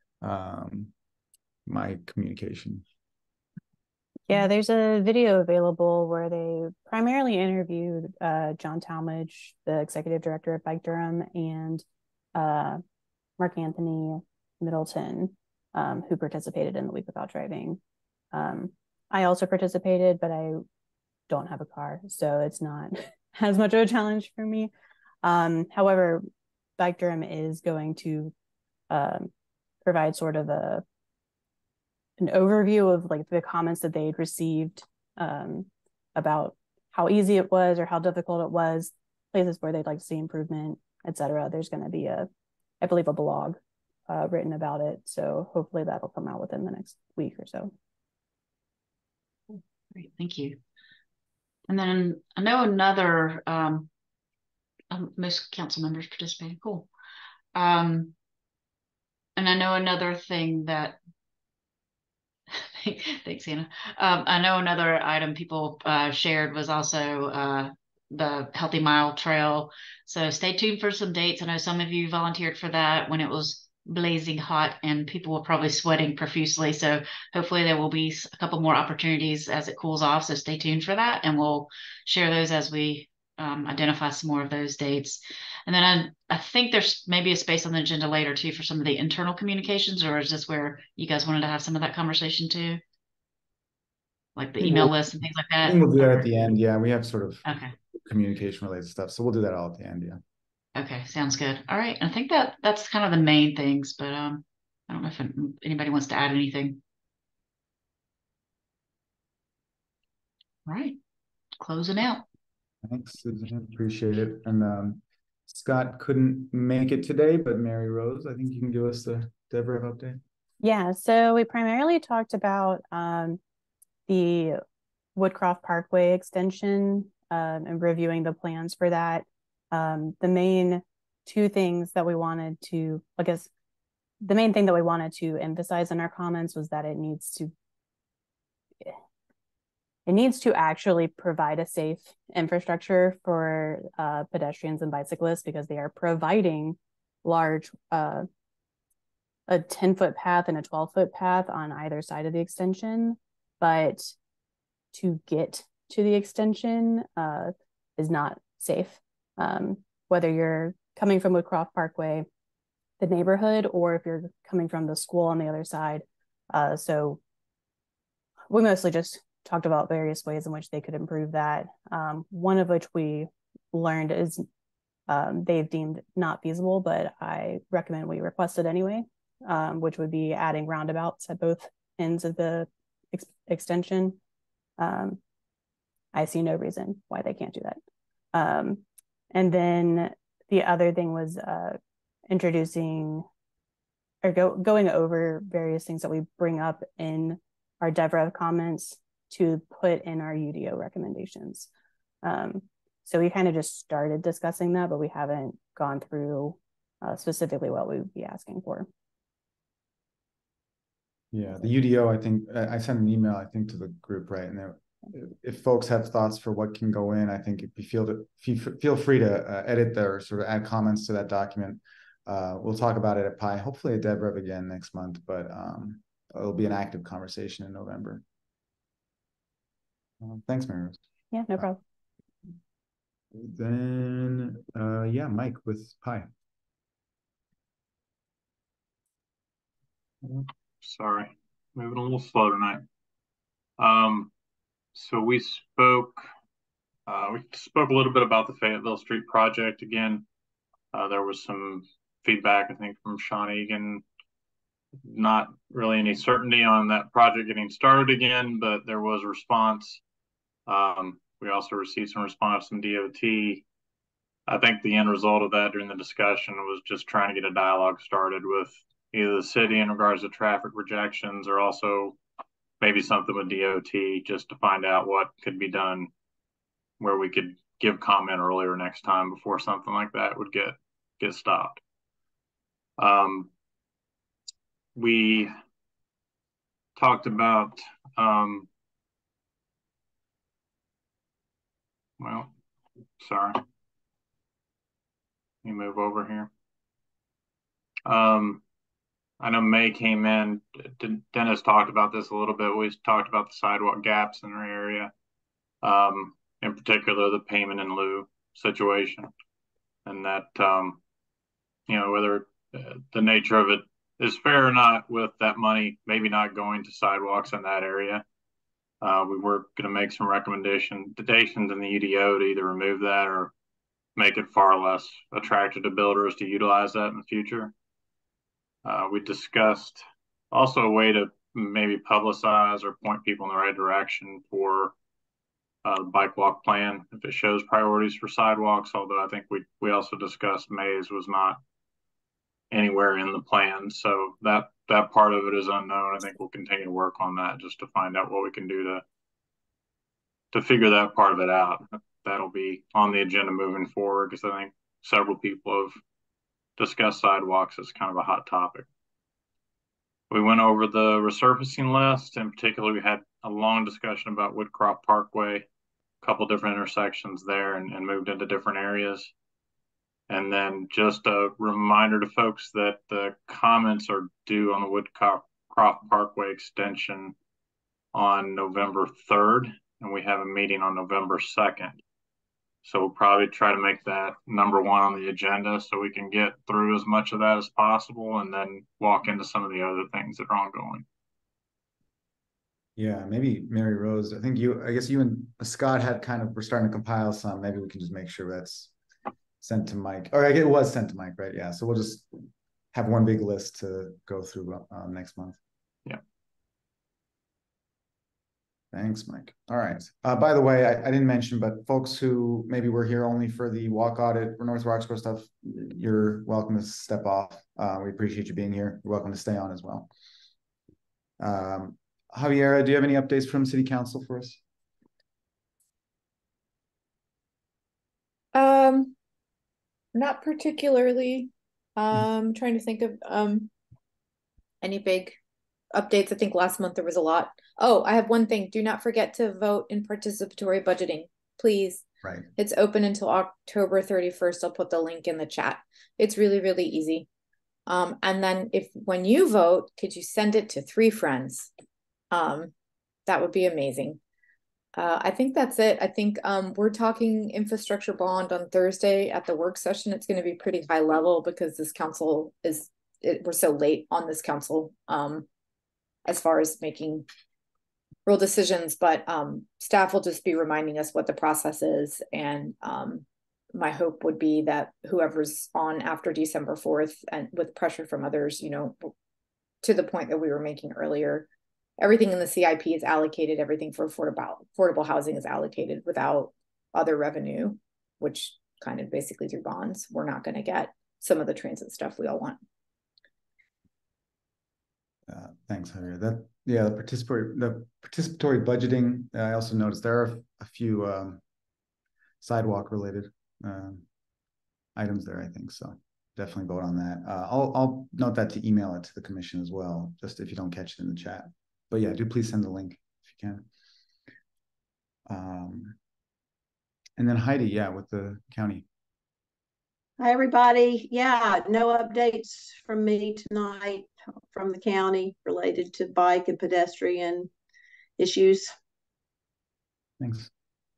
my communication. Yeah, there's a video available where they primarily interviewed John Talmadge, the executive director of Bike Durham, and Mark Anthony Middleton, who participated in the Week Without Driving. I also participated, but I don't have a car, so it's not as much of a challenge for me. However, Bike Durham is going to provide sort of an overview of like the comments that they'd received about how easy it was or how difficult it was, places where they'd like to see improvement, etc. There's going to be I believe, a blog written about it. So hopefully that'll come out within the next week or so. Great, thank you. And then I know another, most council members participated, cool. And I know another thing that, thanks, Hannah. I know another item people shared was also the Healthy Mile Trail. So stay tuned for some dates. I know some of you volunteered for that when it was blazing hot and people were probably sweating profusely. So hopefully there will be a couple more opportunities as it cools off. So stay tuned for that, and we'll share those as we identify some more of those dates. And then I think there's maybe a space on the agenda later too for some of the internal communications, or is this where you guys wanted to have some of that conversation too? Like the email list and things like that? I think we'll do that at the end. Yeah, we have sort of okay, communication related stuff. So we'll do that all at the end, yeah. Okay, sounds good. All right. I think that's kind of the main things, but I don't know if anybody wants to add anything. All right, closing out. Thanks, Susan. Appreciate it. And Scott couldn't make it today, but Mary Rose, I think you can give us the DevRev update. Yeah, so we primarily talked about the Woodcroft Parkway extension and reviewing the plans for that. The main two things that we wanted to, I guess, the main thing that we wanted to emphasize in our comments was that it needs to actually provide a safe infrastructure for pedestrians and bicyclists, because they are providing large a 10-foot path and a 12-foot path on either side of the extension, but to get to the extension is not safe. Whether you're coming from Woodcroft Parkway, the neighborhood, or if you're coming from the school on the other side. So we mostly just talked about various ways in which they could improve that. One of which we learned is they've deemed not feasible, but I recommend we request it anyway, which would be adding roundabouts at both ends of the extension. I see no reason why they can't do that. And then the other thing was introducing or going over various things that we bring up in our DevRev comments to put in our UDO recommendations. So we kind of just started discussing that, but we haven't gone through specifically what we would be asking for. Yeah, the UDO, I think, I sent an email, I think, to the group, right? And if folks have thoughts for what can go in, I think if you feel free to edit there or sort of add comments to that document. We'll talk about it at PI, hopefully at DevRev again next month, but it'll be an active conversation in November. Thanks, Mary Rose. Yeah, no problem. Then, yeah, Mike with PI. Sorry, moving a little slow tonight. So we spoke a little bit about the Fayetteville Street project again. There was some feedback, I think, from Sean Egan. Not really any certainty on that project getting started again, but there was a response. We also received some response from DOT. I think the end result of that during the discussion was just trying to get a dialogue started with either the city in regards to traffic rejections or also maybe something with DOT just to find out what could be done where we could give comment earlier next time before something like that would get stopped. We talked about well, sorry. Let me move over here. I know May came in. Dennis talked about this a little bit. We talked about the sidewalk gaps in our area, in particular the payment in lieu situation, and that you know, whether the nature of it is fair or not with that money maybe not going to sidewalks in that area. We were going to make some recommendations in the UDO to either remove that or make it far less attractive to builders to utilize that in the future. We discussed also a way to maybe publicize or point people in the right direction for the bike walk plan if it shows priorities for sidewalks, although I think we also discussed Maze was not anywhere in the plan. So that part of it is unknown. I think we'll continue to work on that just to find out what we can do to figure that part of it out. That'll be on the agenda moving forward because I think several people have discussed sidewalks as kind of a hot topic. We went over the resurfacing list. In particular, we had a long discussion about Woodcroft Parkway, a couple different intersections there, and moved into different areas. And then just a reminder to folks that the comments are due on the Woodcroft Parkway extension on November 3rd, and we have a meeting on November 2nd. So we'll probably try to make that number one on the agenda so we can get through as much of that as possible and then walk into some of the other things that are ongoing. Yeah, maybe Mary Rose, I guess you and Scott were starting to compile some. Maybe we can just make sure that's sent to Mike. Or it was sent to Mike, right? Yeah, so we'll just have one big list to go through next month. Yeah. Thanks, Mike. All right. By the way, I didn't mention, but folks who maybe were here only for the walk audit for North Roxborough stuff, you're welcome to step off. We appreciate you being here. You're welcome to stay on as well. Javiera, do you have any updates from City Council for us? Not particularly. Trying to think of any big updates. I think last month there was a lot. Oh, I have one thing. Do not forget to vote in participatory budgeting, please. Right. It's open until October 31st. I'll put the link in the chat. It's really, really easy. And then when you vote, could you send it to 3 friends? That would be amazing. I think that's it. I think we're talking infrastructure bond on Thursday at the work session. It's going to be pretty high level because this council we're so late on this council as far as making real decisions, but staff will just be reminding us what the process is. And my hope would be that whoever's on after December 4th, and with pressure from others, to the point that we were making earlier, everything in the CIP is allocated, everything for affordable housing is allocated without other revenue, which kind of basically through bonds, we're not going to get some of the transit stuff we all want. Thanks, Javier. The participatory budgeting. I also noticed there are a few sidewalk related items there, I think. So definitely vote on that. I'll note that to email it to the commission as well, just if you don't catch it in the chat. But yeah, do please send the link if you can. And then Heidi, yeah, with the county. Hi, everybody. Yeah, no updates from me tonight from the county related to bike and pedestrian issues. Thanks.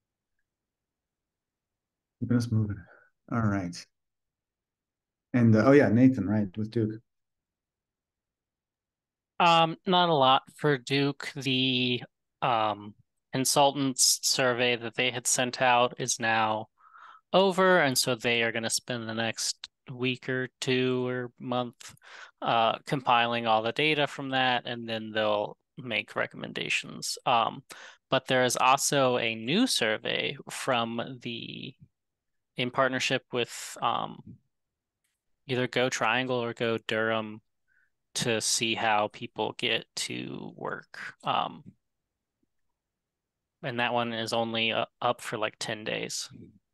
Keeping us moving. All right. And oh yeah, Nathan, right, with Duke. Not a lot for Duke. The consultants survey that they had sent out is now over, and so they are going to spend the next week or 2 or month compiling all the data from that, and then they'll make recommendations. But there is also a new survey in partnership with either Go Triangle or Go Durham to see how people get to work. And that one is only up for like 10 days.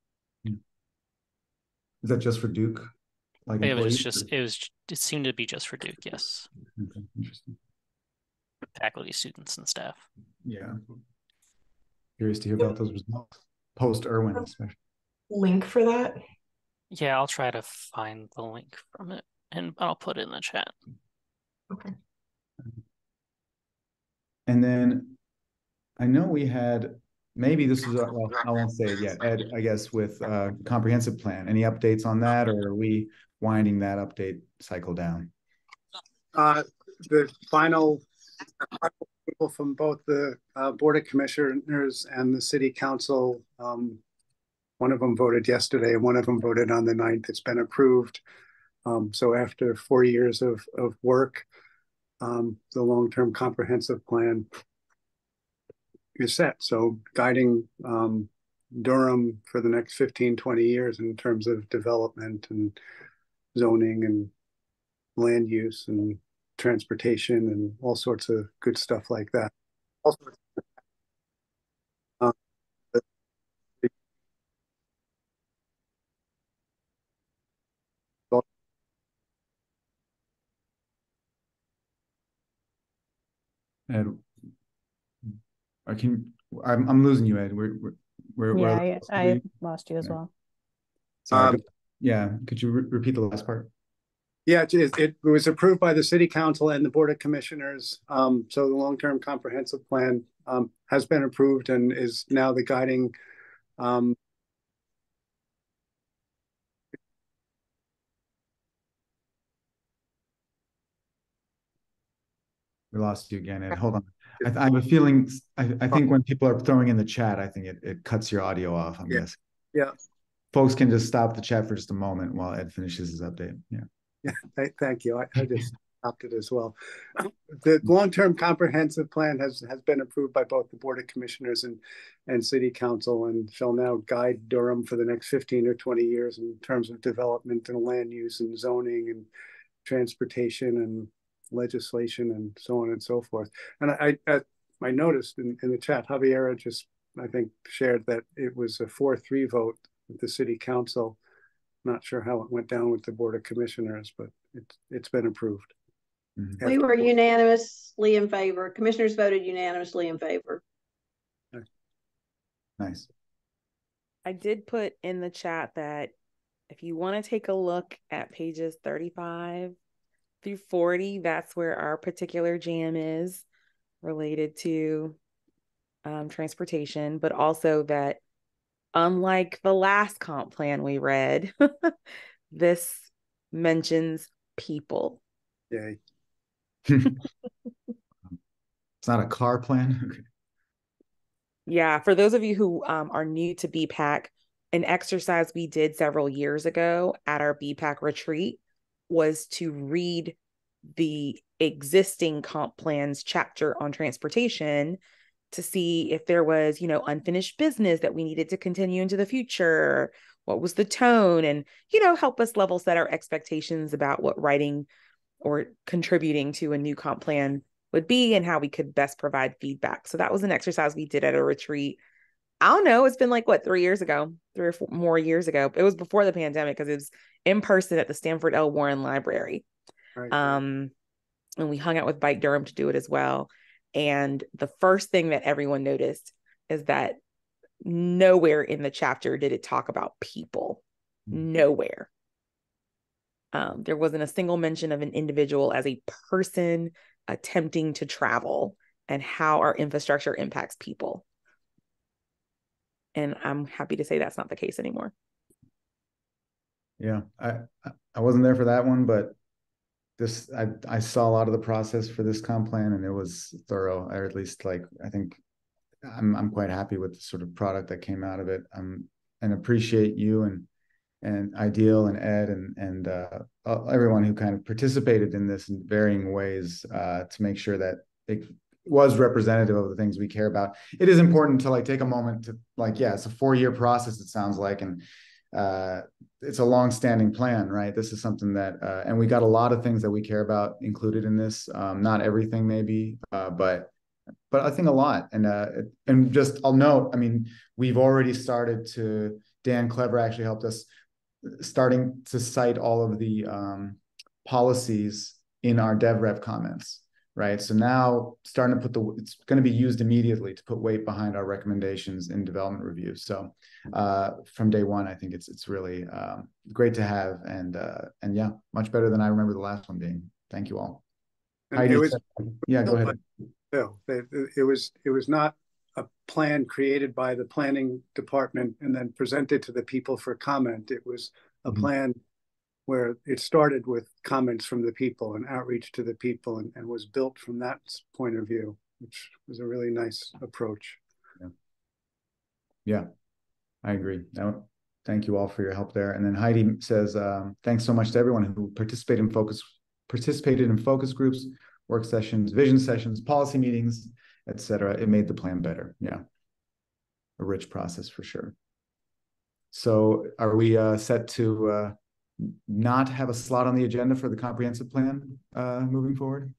Is that just for Duke? Like it seemed to be just for Duke, yes. Okay, interesting. Faculty, students, and staff. Yeah. Curious to hear about those results. Post Irwin, especially. Link for that? Yeah, I'll try to find the link from it and I'll put it in the chat. Okay. And then I know we had, maybe this is, well, I won't say it yet, Ed, I guess, with comprehensive plan. Any updates on that, or are we winding that update cycle down? The final approval from both the Board of Commissioners and the City Council, one of them voted yesterday and one of them voted on the 9th. It's been approved. So after 4 years of work, the long-term comprehensive plan is set. So guiding Durham for the next 15, 20 years in terms of development and zoning and land use and transportation and all sorts of good stuff like that. Also, Ed, I'm losing you, Ed. I lost you as well. Sorry. Yeah, could you repeat the last part? Yeah, it was approved by the City Council and the Board of Commissioners. So the long-term comprehensive plan has been approved and is now the guiding. We lost you again, Ed. Hold on. I have a feeling, I think when people are throwing in the chat, I think it cuts your audio off, I'm guessing. Yeah. Folks can just stop the chat for just a moment while Ed finishes his update. Yeah. Thank you. I just stopped it as well. The long-term comprehensive plan has been approved by both the Board of Commissioners and City Council, and shall now guide Durham for the next 15 or 20 years in terms of development and land use and zoning and transportation and legislation and so on and so forth. And I noticed in the chat, Javiera just, I think, shared that it was a 4-3 vote with the City Council. Not sure how it went down with the Board of Commissioners, but it's been approved. Mm-hmm. We were unanimously in favor. Commissioners voted unanimously in favor. Nice. I did put in the chat that if you want to take a look at pages 35 through 40, that's where our particular jam is related to transportation, but also that unlike the last comp plan we read, this mentions people. Yay. It's not a car plan. Okay. Yeah, for those of you who are new to BPAC, an exercise we did several years ago at our BPAC retreat was to read the existing comp plans chapter on transportation to see if there was, unfinished business that we needed to continue into the future. What was the tone? And, help us level set our expectations about what writing or contributing to a new comp plan would be and how we could best provide feedback. So that was an exercise we did at a retreat. I don't know. It's been like 3 years ago, 3 or 4 more years ago. It was before the pandemic because it was in person at the Stanford L. Warren Library. Right. And we hung out with Bike Durham to do it as well. And the first thing that everyone noticed is that nowhere in the chapter did it talk about people. Nowhere. There wasn't a single mention of an individual as a person attempting to travel and how our infrastructure impacts people. And I'm happy to say that's not the case anymore. Yeah, I wasn't there for that one, but I saw a lot of the process for this comp plan, and it was thorough. Or at least, I think I'm quite happy with the sort of product that came out of it. And appreciate you and Ideal and Ed and everyone who kind of participated in this in varying ways to make sure that it was representative of the things we care about. It is important to take a moment to it's a 4-year process, it sounds like, and it's a long-standing plan, right? This is something that and we got a lot of things that we care about included in this. Not everything maybe, but I think a lot. And just I'll note, I mean, we've already started to, Dan Clever actually helped us starting to cite all of the policies in our DevRev comments, right? So now starting to it's going to be used immediately to put weight behind our recommendations in development review. So from day one, I think it's really great to have, and yeah, much better than I remember the last one being. Thank you all. It was, yeah, go ahead. No, it was not a plan created by the planning department and then presented to the people for comment. It was a plan where it started with comments from the people and outreach to the people and was built from that point of view, which was a really nice approach. Yeah, I agree. Thank you all for your help there. And then Heidi says, thanks so much to everyone who participated in focus groups, work sessions, vision sessions, policy meetings, etc. It made the plan better. Yeah, a rich process for sure. So are we set to not have a slot on the agenda for the comprehensive plan moving forward?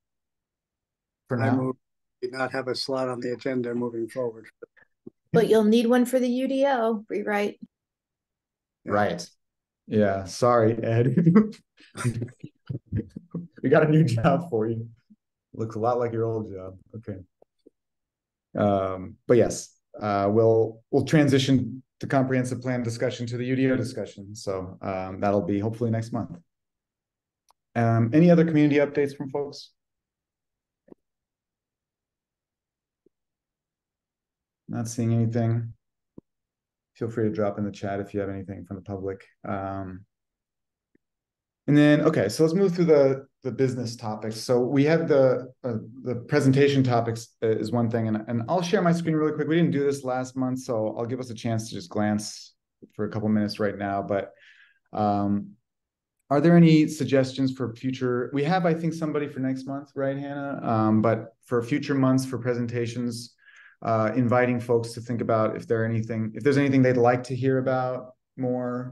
For now? I did not have a slot on the agenda moving forward. But you'll need one for the UDO rewrite. Right. Yeah. Sorry, Ed. We got a new job for you. Looks a lot like your old job. Okay. But yes, we'll transition the comprehensive plan discussion to the UDO discussion. So that'll be hopefully next month. Any other community updates from folks? Not seeing anything. Feel free to drop in the chat if you have anything from the public. And then, okay, so let's move through the business topics. So we have the presentation topics is one thing, and I'll share my screen really quick. We didn't do this last month, so I'll give us a chance to just glance for a couple minutes right now. But are there any suggestions for future? We have, I think, somebody for next month, right, Hannah? But for future months for presentations, inviting folks to think about if there's anything they'd like to hear about more.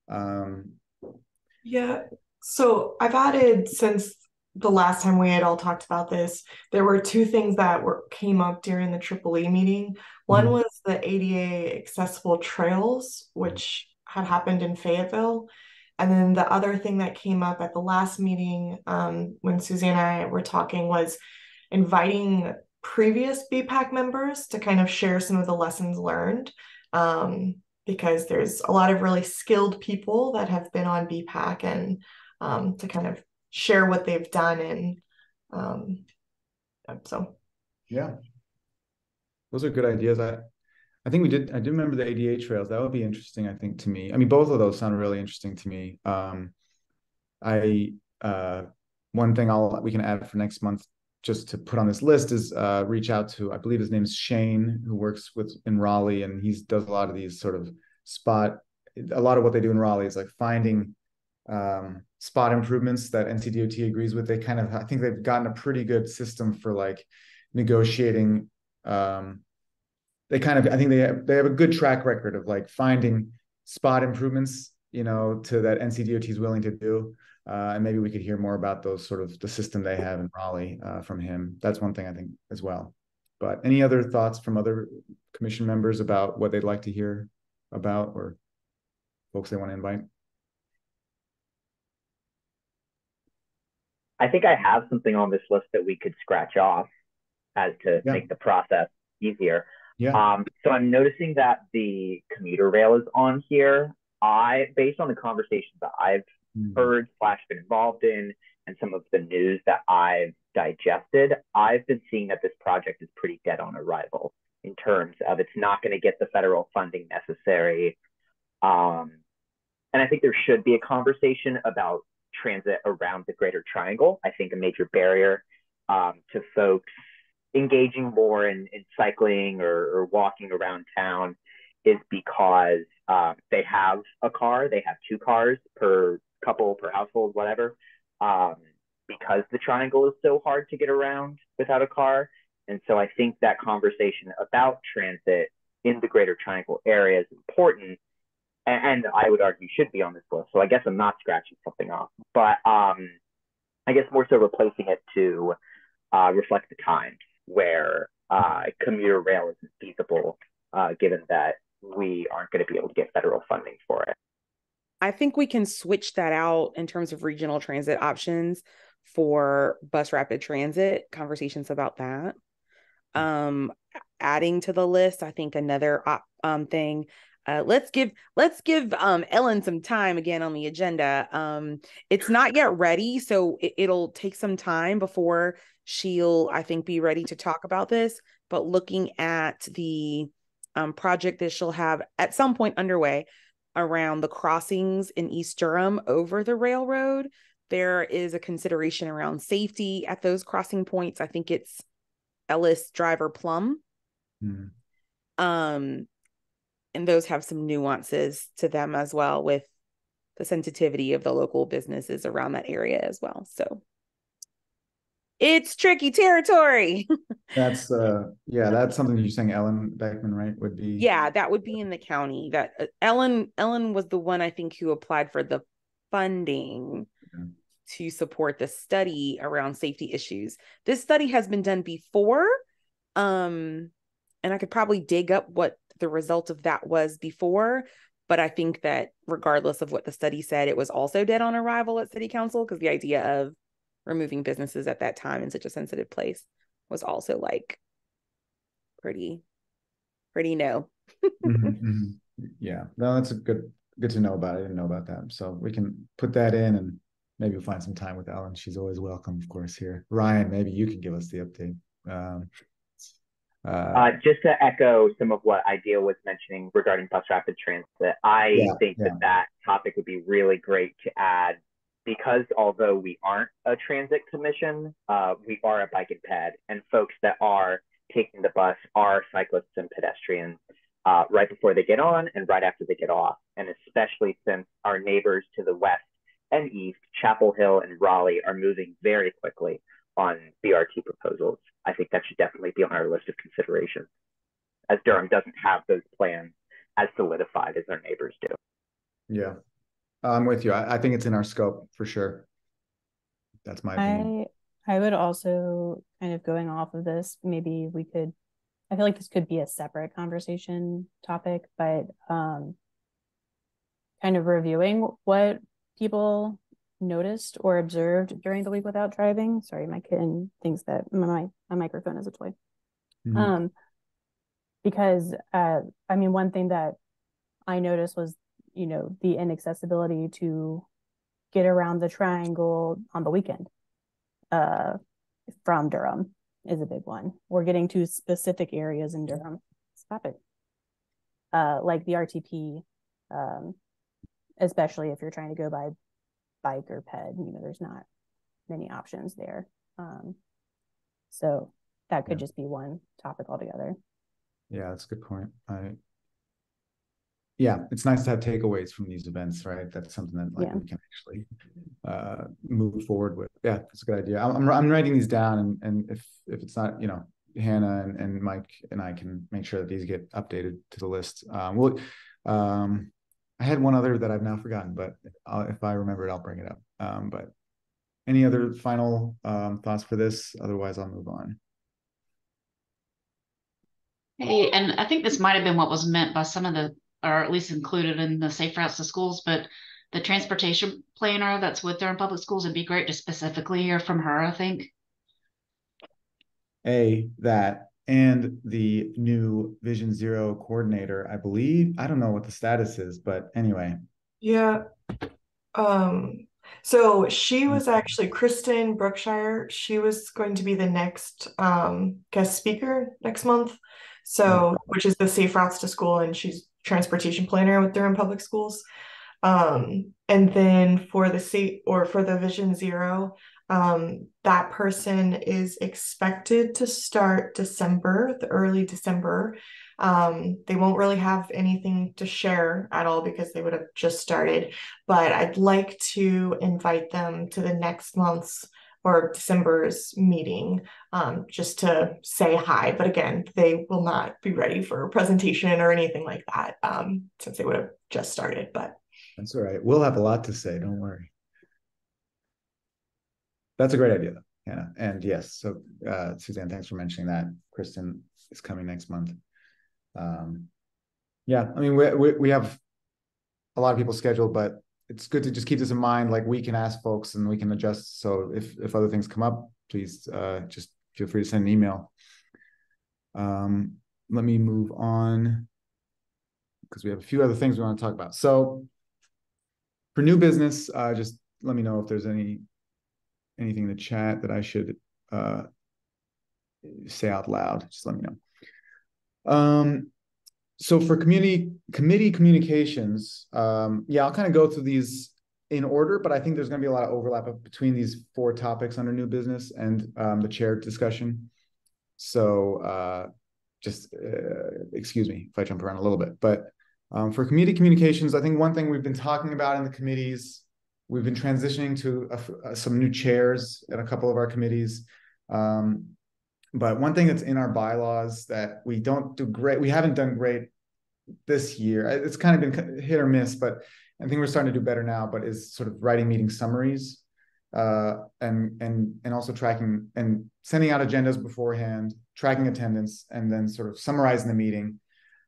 Yeah, so I've added, since the last time we had all talked about this, there were 2 things that came up during the EEE meeting. One was the ADA accessible trails, which had happened in Fayetteville. And then the other thing that came up at the last meeting when Suzanne and I were talking was inviting previous BPAC members to kind of share some of the lessons learned. Because there's a lot of really skilled people that have been on BPAC, and to kind of share what they've done. And so yeah, those are good ideas. I think I do remember the ADA trails. That would be interesting, I think, to me. I mean, both of those sound really interesting to me. One thing we can add for next month just to put on this list is reach out to, I believe his name is Shane, who works in Raleigh, and he does a lot of these sort of a lot of what they do in Raleigh is like finding spot improvements that NCDOT agrees with. I think they've gotten a pretty good system for like negotiating. I think they have a good track record of like finding spot improvements, to that NCDOT is willing to do. And maybe we could hear more about those sort of the system they have in Raleigh from him. That's one thing I think as well. But any other thoughts from other commission members about what they'd like to hear about, or folks they want to invite? I think I have something on this list that we could scratch off as to make the process easier. Yeah. So I'm noticing that the commuter rail is on here. Based on the conversations that I've heard / been involved in, and some of the news that I've digested, I've been seeing that this project is pretty dead on arrival in terms of it's not going to get the federal funding necessary. And I think there should be a conversation about transit around the Greater Triangle. I think a major barrier to folks engaging more in cycling or walking around town is because they have a car, they have 2 cars per couple, per household, whatever, because the triangle is so hard to get around without a car. And so I think that conversation about transit in the Greater Triangle area is important, and I would argue should be on this list. So I guess I'm not scratching something off, but I guess more so replacing it to reflect the times where commuter rail isn't feasible, given that we aren't going to be able to get federal funding for it. I think we can switch that out in terms of regional transit options for bus rapid transit, conversations about that. Adding to the list, I think another thing, let's give Ellen some time again on the agenda. It's not yet ready, so it'll take some time before she'll, I think, be ready to talk about this. But looking at the project that she'll have at some point underway around the crossings in East Durham over the railroad, there is a consideration around safety at those crossing points. I think it's Ellis Driver Plum. And those have some nuances to them as well, with the sensitivity of the local businesses around that area as well. So it's tricky territory. That's something you're saying Ellen Beckman, right, would be? Yeah, that would be in the county. That Ellen was the one, I think, who applied for the funding to support the study around safety issues. This study has been done before, and I could probably dig up what the result of that was before, but I think that regardless of what the study said, it was also dead on arrival at City Council, because the idea of removing businesses at that time in such a sensitive place was also like pretty no. Yeah, no, that's a good to know about. I didn't know about that, so we can put that in, and maybe we'll find some time with Ellen. She's always welcome, of course, here. Ryan, maybe you can give us the update. Just to echo some of what Idea was mentioning regarding bus rapid transit, I think that topic would be really great to add, because although we aren't a transit commission, we are a bike and ped, and folks that are taking the bus are cyclists and pedestrians right before they get on and right after they get off. And especially since our neighbors to the west and east, Chapel Hill and Raleigh, are moving very quickly on BRT proposals, I think that should definitely be on our list of considerations, as Durham doesn't have those plans as solidified as our neighbors do. Yeah, I'm with you. I think it's in our scope for sure. That's my opinion. I would also, kind of going off of this, maybe we could, I feel like this could be a separate conversation topic, but kind of reviewing what people noticed or observed during the week without driving. Sorry, my kitten thinks that my microphone is a toy. Because I mean, one thing that I noticed was, the inaccessibility to get around the triangle on the weekend from Durham is a big one. We're getting to specific areas in Durham. Stop it. Like the RTP, especially if you're trying to go by bike or ped, there's not many options there. So that could just be one topic altogether. Yeah, that's a good point. Yeah, it's nice to have takeaways from these events, right? That's something that we can actually move forward with. Yeah, that's a good idea. I'm writing these down, and if it's not, Hannah and Mike and I can make sure that these get updated to the list. I had one other that I've now forgotten, but if I remember it, I'll bring it up. But any other final thoughts for this? Otherwise, I'll move on. Hey, and I think this might have been what was meant by some of the, or at least included in the Safe Routes to Schools, but the transportation planner that's with Durham Public Schools, it'd be great to specifically hear from her, I think. That and the new Vision Zero coordinator, I believe. I don't know what the status is, but anyway. Yeah. So she was actually Kristen Brookshire. She was going to be the next guest speaker next month. So, which is the Safe Routes to School, and she's transportation planner with Durham Public Schools. And then for the Vision Zero, that person is expected to start the early December. They won't really have anything to share at all because they would have just started, but I'd like to invite them to the next month's or December's meeting, just to say hi. But again, they will not be ready for a presentation or anything like that, since they would have just started, but. That's all right. We'll have a lot to say. Don't worry. That's a great idea, though, Hannah. And yes, so Suzanne, thanks for mentioning that. Kristen is coming next month. Yeah, I mean, we have a lot of people scheduled, but it's good to just keep this in mind. Like, we can ask folks and we can adjust. So if other things come up, please just feel free to send an email. Let me move on because we have a few other things we want to talk about. So for new business, just let me know if there's anything in the chat that I should say out loud. Just let me know. So for committee communications, yeah, I'll kind of go through these in order, but I think there's going to be a lot of overlap between these 4 topics under new business and the chair discussion. So just excuse me if I jump around a little bit, but for committee communications, I think one thing we've been talking about in the committees, we've been transitioning to some new chairs at a couple of our committees. But one thing that's in our bylaws that we don't do great, we haven't done great this year. It's kind of been hit or miss, but I think we're starting to do better now, but is sort of writing meeting summaries and also tracking and sending out agendas beforehand, tracking attendance, and then sort of summarizing the meeting.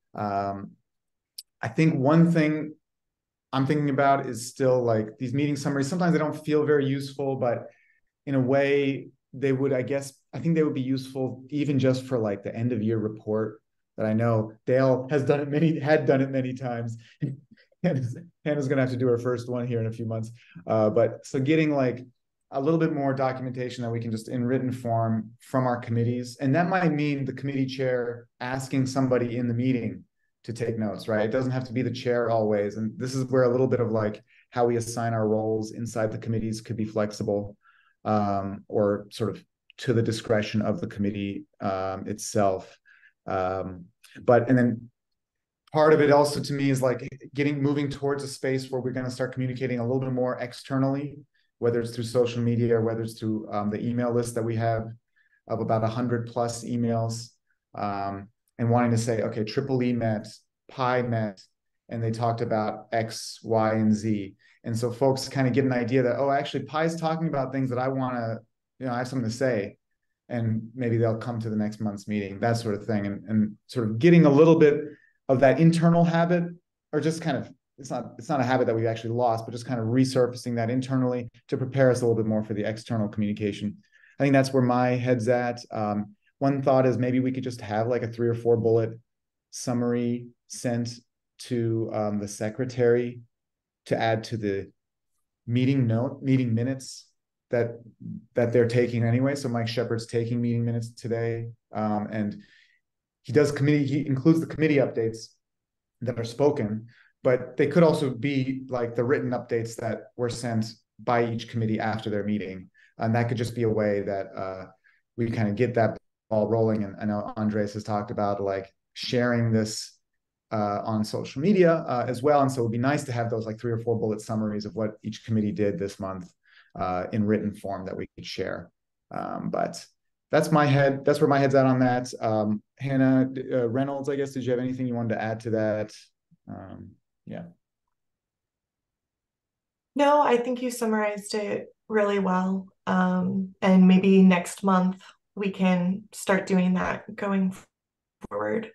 I think one thing I'm thinking about is still like these meeting summaries. Sometimes they don't feel very useful, but in a way they would, I think they would be useful even just for like the end of year report that I know Dale had done it many times. Hannah's going to have to do her first one here in a few months. But so getting like a little bit more documentation that we can just in written form from our committees. And that might mean the committee chair asking somebody in the meeting to take notes, right? It doesn't have to be the chair always. And this is where a little bit of like how we assign our roles inside the committees could be flexible, or sort of to the discretion of the committee itself. And then part of it also to me is like moving towards a space where we're going to start communicating a little bit more externally, whether it's through social media or whether it's through the email list that we have of about 100+ emails, and wanting to say, okay, Triple E met, Pi met, and they talked about X, Y, and Z. And so folks kind of get an idea that, oh, actually Pi's talking about things that I want to, I have something to say, and maybe they'll come to the next month's meeting, that sort of thing. And sort of getting a little bit of that internal habit, or just kind of, it's not a habit that we've actually lost, but just kind of resurfacing that internally to prepare us a little bit more for the external communication. I think that's where my head's at. One thought is maybe we could just have like a 3 or 4 bullet summary sent to the secretary to add to the meeting minutes that they're taking anyway. So Mike Shepard's taking meeting minutes today, and he includes the committee updates that are spoken, but they could also be like the written updates that were sent by each committee after their meeting, and that could just be a way that we kind of get that ball rolling. And I know Andres has talked about like sharing this on social media as well, and so it would be nice to have those like 3 or 4 bullet summaries of what each committee did this month in written form that we could share. But that's where my head's at on that. Hannah Reynolds, I guess, did you have anything you wanted to add to that? Yeah. No, I think you summarized it really well. And maybe next month we can start doing that going forward.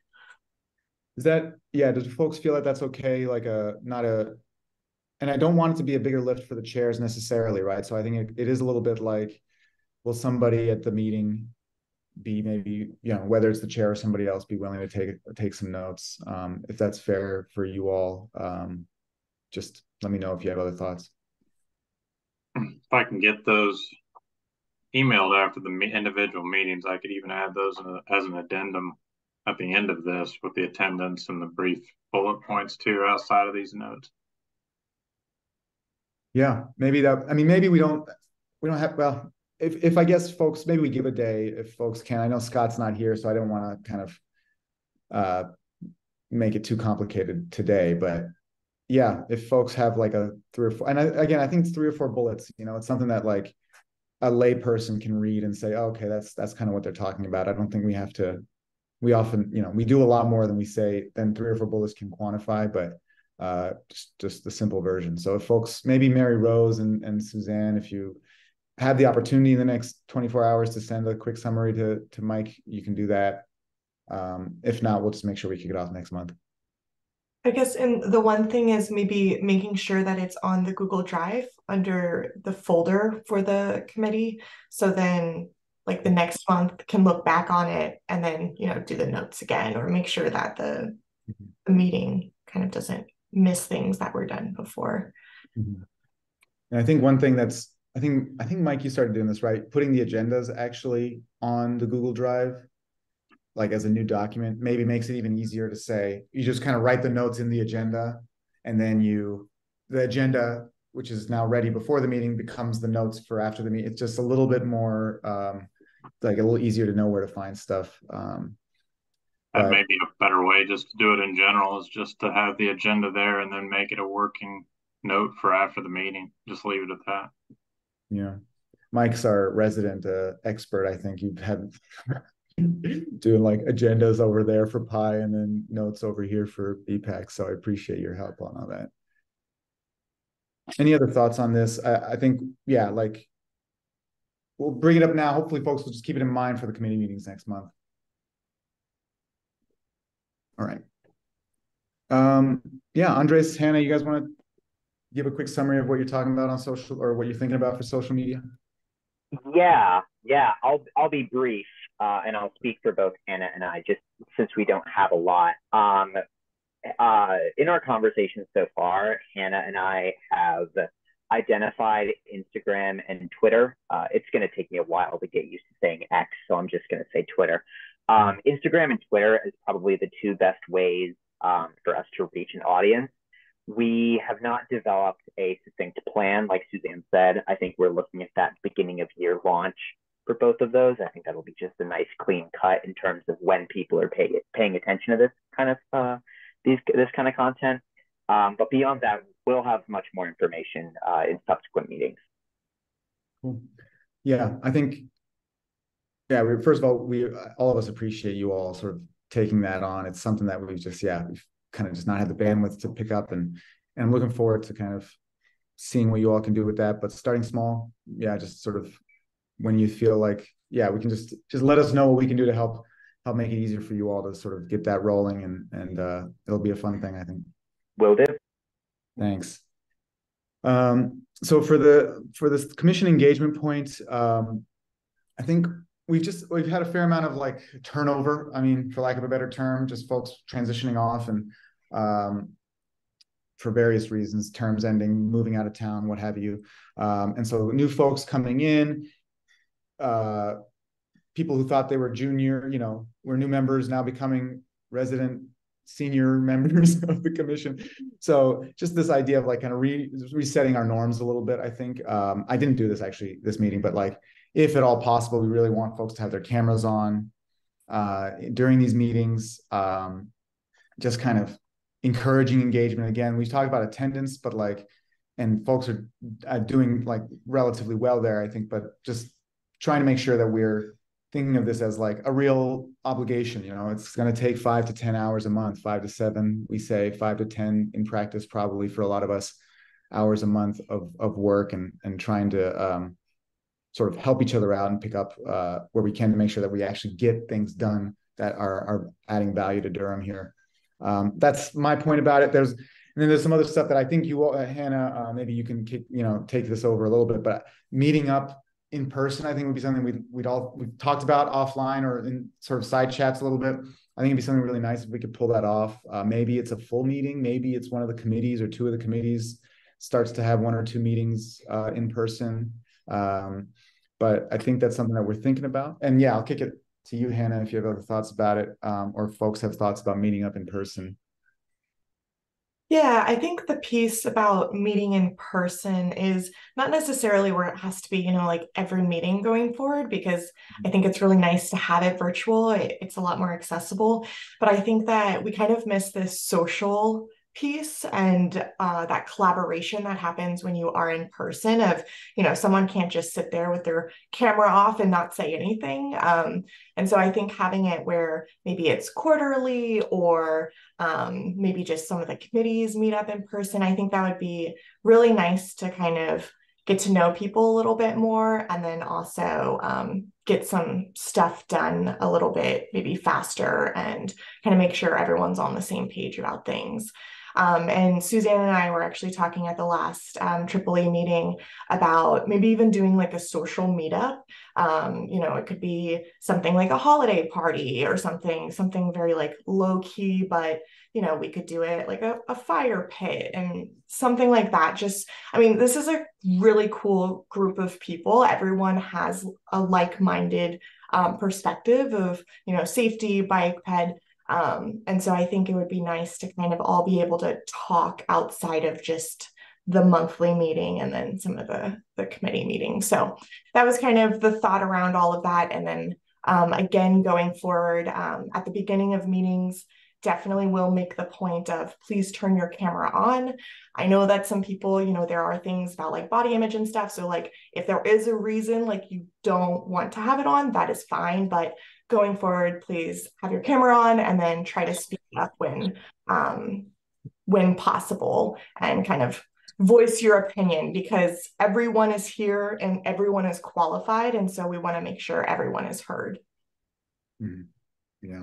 Does folks feel like that's okay? Like and I don't want it to be a bigger lift for the chairs necessarily, right? So I think it is a little bit like, will somebody at the meeting be maybe, whether it's the chair or somebody else, be willing to take some notes? If that's fair for you all, just let me know if you have other thoughts. If I can get those emailed after the individual meetings, I could even add those as an addendum at the end of this with the attendance and the brief bullet points too outside of these notes. Yeah, maybe maybe we don't have, well, if I guess folks, maybe we give a day if folks can. I know Scott's not here, so I don't want to kind of make it too complicated today, but yeah, if folks have like a 3 or 4, and I think it's 3 or 4 bullets, it's something that like a lay person can read and say, oh, okay, that's kind of what they're talking about. I don't think we often, we do a lot more than we say, than 3 or 4 bullets can quantify, but just the simple version. So if folks, maybe Mary Rose and Suzanne, if you have the opportunity in the next 24 hours to send a quick summary to Mike, you can do that. If not, we'll just make sure we kick it off next month. I guess, and the one thing is maybe making sure that it's on the Google Drive under the folder for the committee. So then like the next month can look back on it and then, do the notes again, or make sure that the meeting kind of doesn't miss things that were done before. Mm-hmm. And I think one thing I think Mike, you started doing this, right? Putting the agendas actually on the Google Drive, like as a new document, maybe makes it even easier to say, you just kind of write the notes in the agenda, and then the agenda, which is now ready before the meeting, becomes the notes for after the meeting. It's just a little bit more, like a little easier to know where to find stuff. That may be a better way just to do it in general, is just to have the agenda there and then make it a working note for after the meeting. Just leave it at that. Yeah. Mike's our resident expert. I think you've had doing like agendas over there for PI and then notes over here for BPAC. So I appreciate your help on all that. Any other thoughts on this? I think, yeah, like we'll bring it up now. Hopefully folks will just keep it in mind for the committee meetings next month. All right. Yeah, Andres, Hannah, you guys want to give a quick summary of what you're talking about on social, or what you're thinking about for social media? Yeah, I'll be brief, and I'll speak for both Hannah and I, just since we don't have a lot. In our conversation so far, Hannah and I have identified Instagram and Twitter. It's going to take me a while to get used to saying X, so I'm just going to say Twitter. Instagram and Twitter is probably the 2 best ways for us to reach an audience. We have not developed a succinct plan, like Suzanne said. I think we're looking at that beginning of year launch for both of those. I think that'll be just a nice clean cut in terms of when people are paying attention to this kind of this kind of content. But beyond that, we'll have much more information in subsequent meetings. Cool. Yeah, I think. Yeah, first of all of us appreciate you all sort of taking that on. It's something that we've kind of just not had the bandwidth to pick up, and I'm looking forward to kind of seeing what you all can do with that. But starting small, yeah, just sort of when you feel like, yeah, we can just let us know what we can do to help make it easier for you all to sort of get that rolling, and it'll be a fun thing, I think. Will do. Thanks. So for this commission engagement point, I think we've had a fair amount of like turnover. I mean, for lack of a better term, just folks transitioning off, and for various reasons, terms ending, moving out of town, what have you. And so new folks coming in, people who thought they were junior, were new members now becoming resident senior members of the commission. So just this idea of like kind of resetting our norms a little bit, I think. I didn't do this actually this meeting, but like if at all possible, we really want folks to have their cameras on during these meetings, just kind of encouraging engagement. Again, we talk about attendance, but like, and folks are doing like relatively well there, I think, but just trying to make sure that we're thinking of this as like a real obligation. It's going to take 5 to 10 hours a month, 5 to 7, we say 5 to 10 in practice, probably for a lot of us, hours a month of work and trying to sort of help each other out and pick up where we can to make sure that we actually get things done that are adding value to Durham here. That's my point about it. And then there's some other stuff that I think you, Hannah, maybe you can take this over a little bit, but meeting up in person, I think would be something we've talked about offline or in sort of side chats a little bit. I think it'd be something really nice if we could pull that off. Maybe it's a full meeting. Maybe it's one of the committees or two of the committees starts to have 1 or 2 meetings in person. But I think that's something that we're thinking about. And yeah, I'll kick it to you, Hannah, if you have other thoughts about it, or folks have thoughts about meeting up in person. Yeah, I think the piece about meeting in person is not necessarily where it has to be, like every meeting going forward, because I think it's really nice to have it virtual. It's a lot more accessible. But I think that we kind of miss this social piece and that collaboration that happens when you are in person of, someone can't just sit there with their camera off and not say anything. And so I think having it where maybe it's quarterly or maybe just some of the committees meet up in person, I think that would be really nice to kind of get to know people a little bit more, and then also get some stuff done a little bit maybe faster and kind of make sure everyone's on the same page about things. And Suzanne and I were actually talking at the last AAA meeting about maybe even doing like a social meetup. It could be something like a holiday party or something very like low key, but we could do it like a fire pit and something like that. This is a really cool group of people. Everyone has a like-minded perspective of, safety, bike ped. And so I think it would be nice to kind of all be able to talk outside of just the monthly meeting and then some of the committee meetings. So that was kind of the thought around all of that. And then again, going forward at the beginning of meetings, definitely will make the point of please turn your camera on. I know that some people, there are things about like body image and stuff. So like if there is a reason like you don't want to have it on, that is fine. But going forward, please have your camera on and then try to speak up when possible and kind of voice your opinion, because everyone is here and everyone is qualified. And so we want to make sure everyone is heard. Yeah.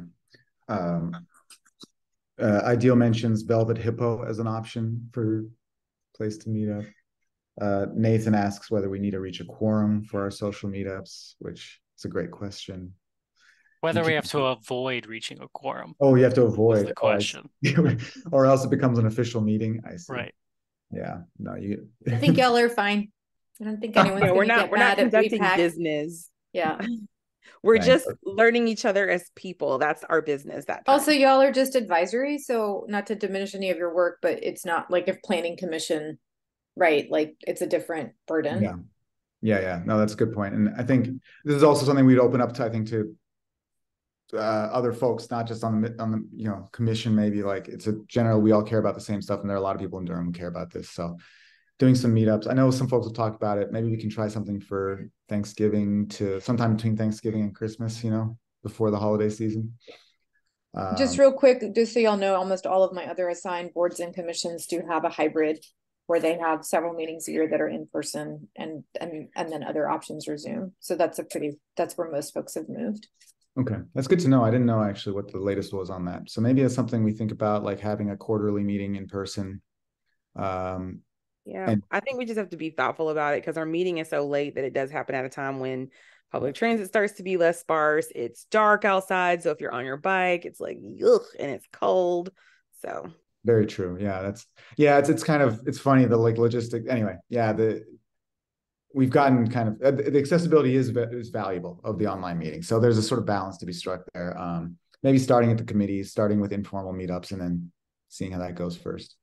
Ideal mentions Velvet Hippo as an option for place to meet up. Nathan asks whether we need to reach a quorum for our social meetups, which is a great question. Whether we have to avoid reaching a quorum. Oh, you have to avoid the question. Or else it becomes an official meeting. I see. Right. Yeah. No, you. I think y'all are fine. I don't think anyone's we're not conducting business. Yeah. We're just learning each other as people. That's our business. Also, y'all are just advisory. So not to diminish any of your work, but it's not like if planning commission, right? Like it's a different burden. Yeah. No, that's a good point. And I think this is also something we'd open up to, I think, to other folks, not just on the commission. Maybe like it's a general, we all care about the same stuff, and there are a lot of people in Durham who care about this. So doing some meetups. I know some folks will talk about it. Maybe we can try something for Thanksgiving, to sometime between Thanksgiving and Christmas, before the holiday season. Just real quick, just so y'all know, almost all of my other assigned boards and commissions do have a hybrid where they have several meetings a year that are in person and then other options are Zoom. So that's where most folks have moved. Okay, that's good to know. I didn't know actually what the latest was on that. So maybe it's something we think about, like having a quarterly meeting in person. Yeah, I think we just have to be thoughtful about it, because our meeting is so late that it does happen at a time when public transit starts to be less sparse. It's dark outside, so if you're on your bike, it's like ugh, and it's cold. So Very true. Yeah, it's kind of, it's funny, the like logistic, anyway, yeah, we've gotten kind of, the accessibility is valuable of the online meeting. So there's a sort of balance to be struck there. Maybe starting at the committees, starting with informal meetups, and then seeing how that goes first.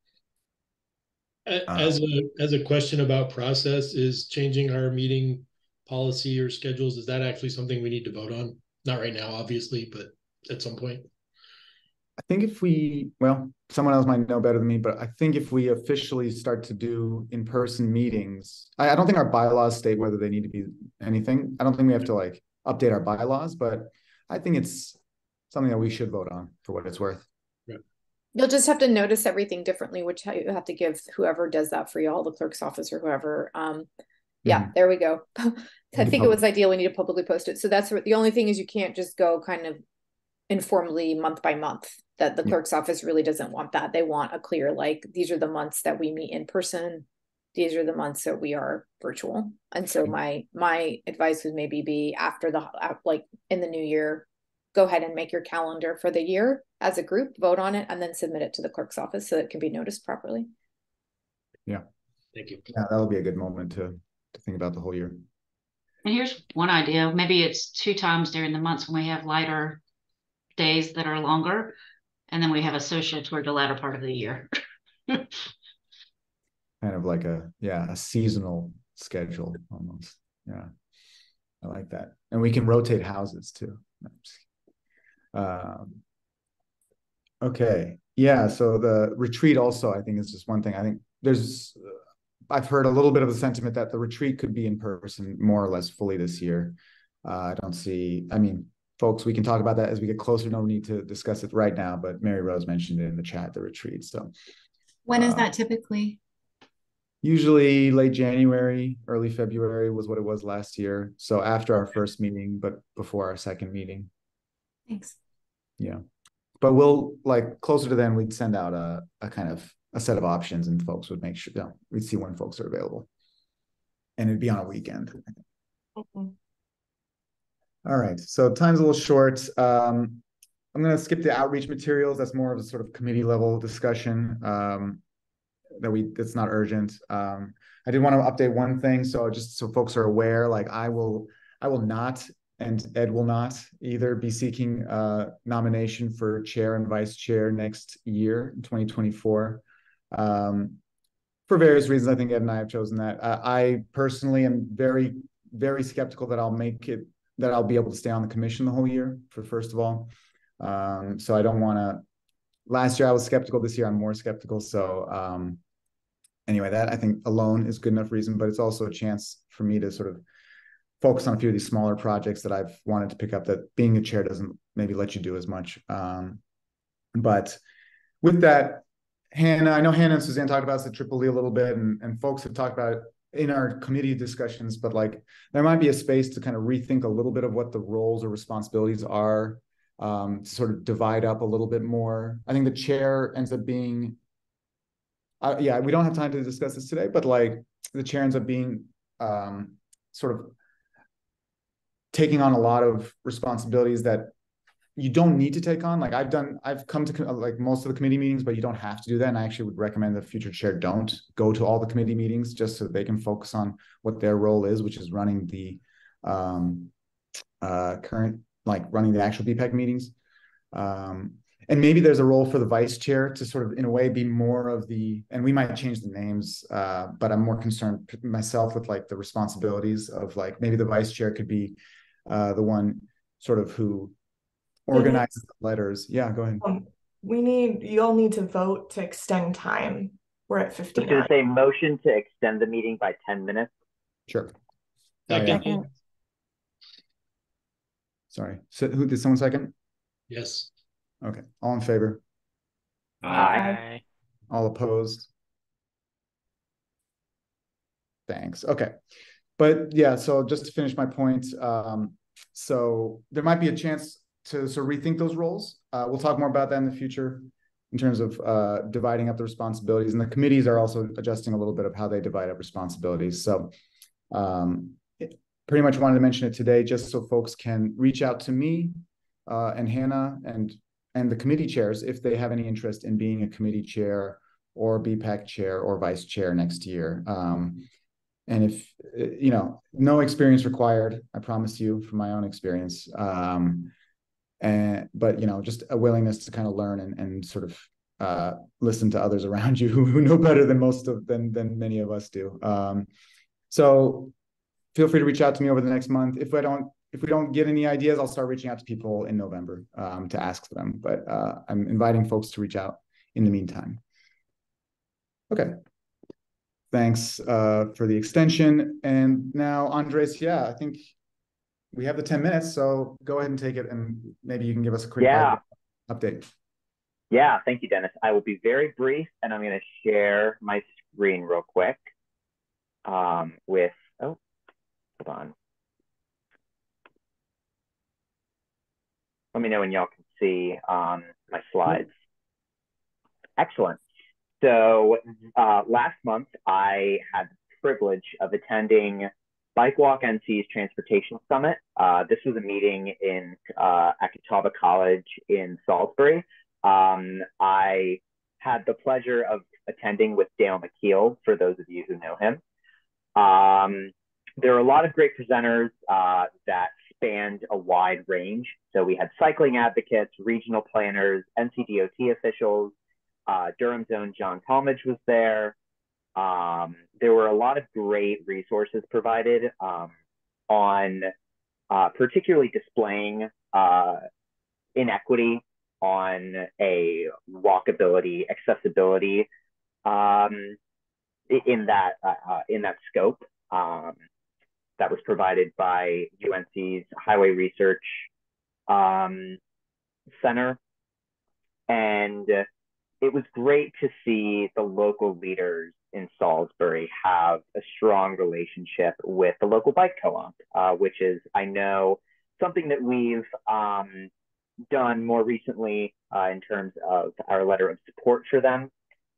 As a question about process, is changing our meeting policy or schedules, is that actually something we need to vote on? Not right now, obviously, but at some point. I think someone else might know better than me, but I think if we officially start to do in-person meetings, I don't think our bylaws state whether they need to be anything. I don't think we have to like update our bylaws, but I think it's something that we should vote on for what it's worth. You'll just have to notice everything differently, which you have to give whoever does that for you, all the clerk's office or whoever. Yeah, there we go. I think it was ideal. We need to publicly post it. So that's the only thing is you can't just go kind of informally month by month. That the clerk's office really doesn't want that. They want a clear, like, these are the months that we meet in person. These are the months that we are virtual. And so my advice would maybe be after like in the new year, go ahead and make your calendar for the year as a group, vote on it, and then submit it to the clerk's office so it can be noticed properly. Yeah. Thank you. Yeah, that'll be a good moment to think about the whole year. And here's one idea. Maybe it's 2 times during the months when we have lighter days that are longer. And then we have a social toward the latter part of the year. Kind of like a seasonal schedule almost. Yeah, I like that. And we can rotate houses too. Okay. Yeah. So the retreat also, I think, is just one thing. I think I've heard a little bit of the sentiment that the retreat could be in person more or less fully this year. Folks, we can talk about that as we get closer. No need to discuss it right now, but Mary Rose mentioned it in the chat, the retreat. So when is that typically? Usually late January, early February was what it was last year. So after our first meeting, but before our second meeting. Thanks. Yeah. But we'll, like, closer to then, we'd send out a kind of a set of options, and folks would make sure, we'd see when folks are available. And it'd be on a weekend. All right, so time's a little short. I'm going to skip the outreach materials. That's more of a sort of committee level discussion that's not urgent. I did want to update one thing. So just so folks are aware, like I will not, and Ed will not either be seeking nomination for chair and vice chair next year in 2024. For various reasons, I think Ed and I have chosen that. I personally am very, very skeptical that I'll be able to stay on the commission the whole year, first of all. So I don't want to, last year I was skeptical, this year I'm more skeptical. So anyway, that I think alone is good enough reason, but it's also a chance for me to sort of focus on a few of these smaller projects that I've wanted to pick up that being a chair doesn't maybe let you do as much. But with that, I know Hannah and Suzanne talked about the Triple E a little bit, and folks have talked about it in our committee discussions, but like there might be a space to kind of rethink a little bit of what the roles or responsibilities are, sort of divide up a little bit more. I think the chair ends up being, we don't have time to discuss this today, but like the chair ends up being sort of taking on a lot of responsibilities that you don't need to take on. Like I've come to like most of the committee meetings, but you don't have to do that. And I actually would recommend the future chair don't go to all the committee meetings just so they can focus on what their role is, which is running the running the actual BPEC meetings. And maybe there's a role for the vice chair to sort of, in a way, be more of and we might change the names, but I'm more concerned myself with like the responsibilities of like, maybe the vice chair could be the one sort of who organizes the letters. Yeah, go ahead. You all need to vote to extend time. We're at 59. I was going to say motion to extend the meeting by 10 minutes. Sure. Second. Sorry. So did someone second? Yes. Okay. All in favor? Aye. All opposed? Thanks. Okay. But yeah, so just to finish my point, so there might be a chance to sort of rethink those roles. We'll talk more about that in the future in terms of dividing up the responsibilities. And the committees are also adjusting a little bit of how they divide up responsibilities. So pretty much wanted to mention it today just so folks can reach out to me and Hannah and and the committee chairs, if they have any interest in being a committee chair or BPAC chair or vice chair next year. And if, no experience required, I promise you from my own experience. But just a willingness to kind of learn and sort of listen to others around you who know better than than many of us do. So feel free to reach out to me over the next month. If we don't get any ideas, I'll start reaching out to people in November to ask them. But I'm inviting folks to reach out in the meantime. Okay. Thanks for the extension. And now, Andres, I think we have the 10 minutes, so go ahead and take it, and maybe you can give us a quick update. Yeah, thank you, Dennis. I will be very brief, and I'm going to share my screen real quick hold on. Let me know when y'all can see my slides. Excellent. So last month, I had the privilege of attending Bike Walk NC's Transportation Summit. This was a meeting at Catawba College in Salisbury. I had the pleasure of attending with Dale McKeel, for those of you who know him. There are a lot of great presenters that spanned a wide range. So we had cycling advocates, regional planners, NCDOT officials, Durham's own John Talmadge was there. There were a lot of great resources provided on particularly displaying inequity on a walkability, accessibility in that scope that was provided by UNC's Highway Research Center. And it was great to see the local leaders in Salisbury have a strong relationship with the local bike co-op, which is, I know, something that we've done more recently in terms of our letter of support for them.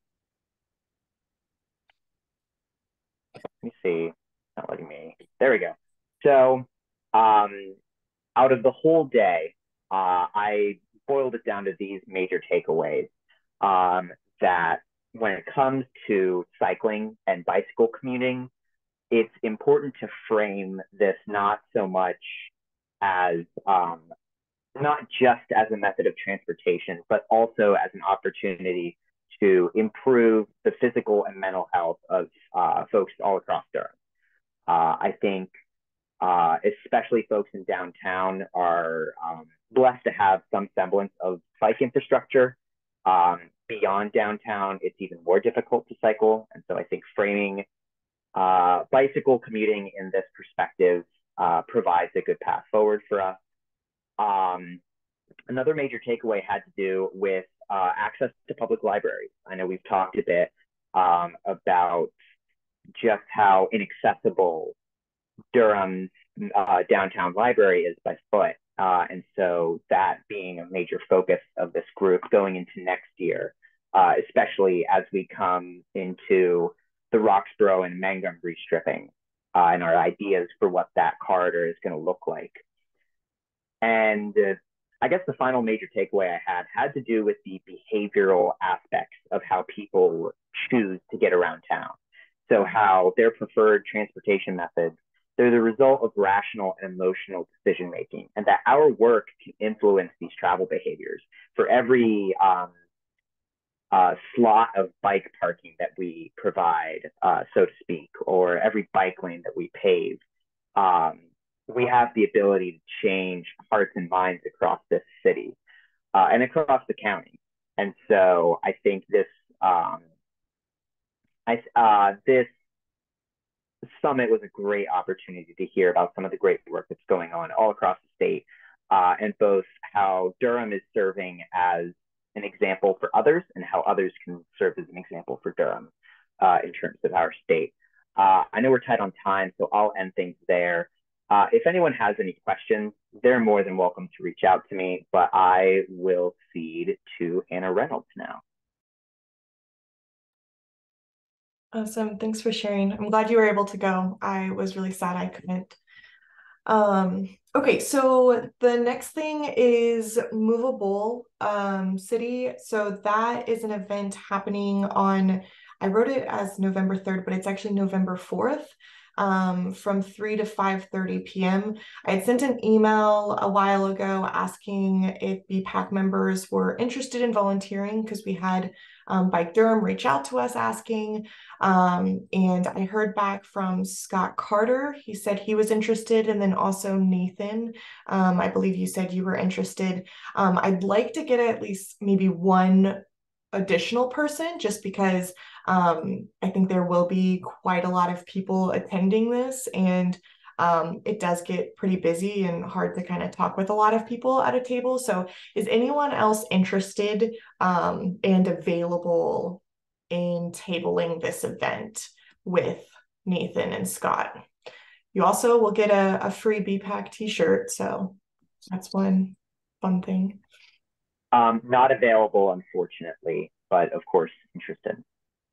Let me see, not letting me, there we go. So out of the whole day, I boiled it down to these major takeaways. That when it comes to cycling and bicycle commuting, it's important to frame this not so much as, not just as a method of transportation, but also as an opportunity to improve the physical and mental health of folks all across Durham. I think especially folks in downtown are blessed to have some semblance of bike infrastructure. Beyond downtown, it's even more difficult to cycle. And so I think framing bicycle commuting in this perspective provides a good path forward for us. Another major takeaway had to do with access to public libraries. I know we've talked a bit about just how inaccessible Durham's downtown library is by foot. And so that being a major focus of this group going into next year, especially as we come into the Roxborough and Mangum restripping and our ideas for what that corridor is going to look like. And I guess the final major takeaway I had to do with the behavioral aspects of how people choose to get around town. So how their preferred transportation methods, they're the result of rational and emotional decision making, and that our work can influence these travel behaviors. For every slot of bike parking that we provide, so to speak, or every bike lane that we pave, we have the ability to change hearts and minds across this city and across the county. And so I think this this summit was a great opportunity to hear about some of the great work that's going on all across the state, and both how Durham is serving as an example for others and how others can serve as an example for Durham in terms of our state. I know we're tight on time, so I'll end things there. If anyone has any questions, they're more than welcome to reach out to me, but I will cede to Hannah Reynolds now. Awesome. Thanks for sharing. I'm glad you were able to go. I was really sad I couldn't. Okay, so the next thing is Movable City. So that is an event happening on, I wrote it as November 3rd, but it's actually November 4th, from 3 to 5:30 p.m. I had sent an email a while ago asking if BPAC members were interested in volunteering because we had Bike Durham reach out to us asking. And I heard back from Scott Carter. He said he was interested, and then also Nathan. I believe you said you were interested. I'd like to get at least maybe one additional person just because I think there will be quite a lot of people attending this, and it does get pretty busy and hard to kind of talk with a lot of people at a table. So is anyone else interested and available in tabling this event with Nathan and Scott? You also will get a free BPAC t-shirt, so that's one fun thing. Not available, unfortunately, but of course interested.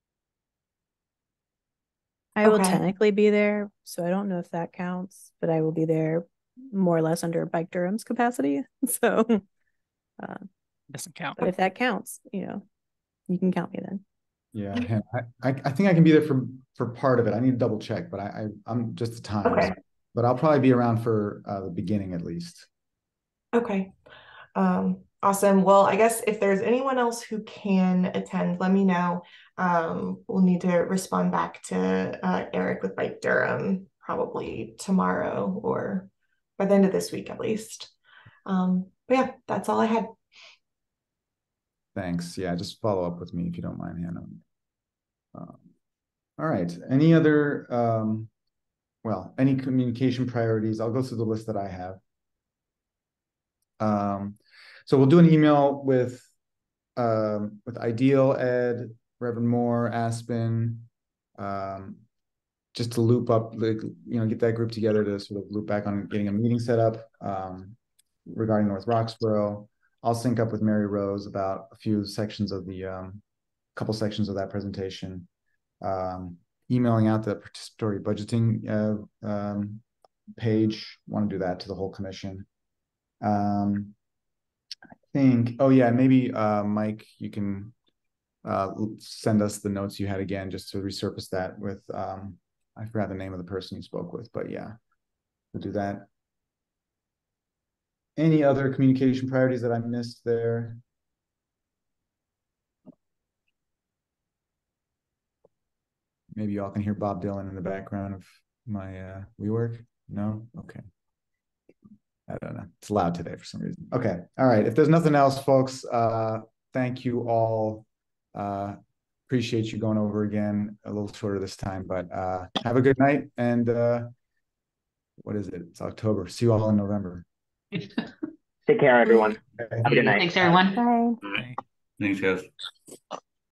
I will technically be there, so I don't know if that counts, but I will be there more or less under Bike Durham's capacity. So doesn't count. But if that counts, you know, you can count me then. Yeah, I think I can be there for part of it. I need to double check, but I'm just the times. Okay. But I'll probably be around for the beginning at least. Okay. Awesome. Well, I guess if there's anyone else who can attend, let me know. We'll need to respond back to Eric with Bike Durham probably tomorrow or by the end of this week at least. But yeah, that's all I had. Thanks. Yeah, just follow up with me if you don't mind, Hannah. All right. Any other, any communication priorities? I'll go through the list that I have. So we'll do an email with Ideal, Ed, Reverend Moore, Aspen, just to loop up, get that group together to sort of loop back on getting a meeting set up regarding North Roxborough. I'll sync up with Mary Rose about a few sections of the couple sections of that presentation. Emailing out the participatory budgeting page. Want to do that to the whole commission. I think, maybe Mike, you can send us the notes you had again, just to resurface that with, I forgot the name of the person you spoke with, but yeah, we'll do that. Any other communication priorities that I missed there? Maybe y'all can hear Bob Dylan in the background of my WeWork. No? Okay. I don't know. It's loud today for some reason. Okay. All right. If there's nothing else, folks, thank you all. Appreciate you going over again a little shorter this time, but have a good night. And what is it? It's October. See you all in November. Take care, everyone. Okay. Have a good night. Thanks, everyone. Bye. Thanks, guys.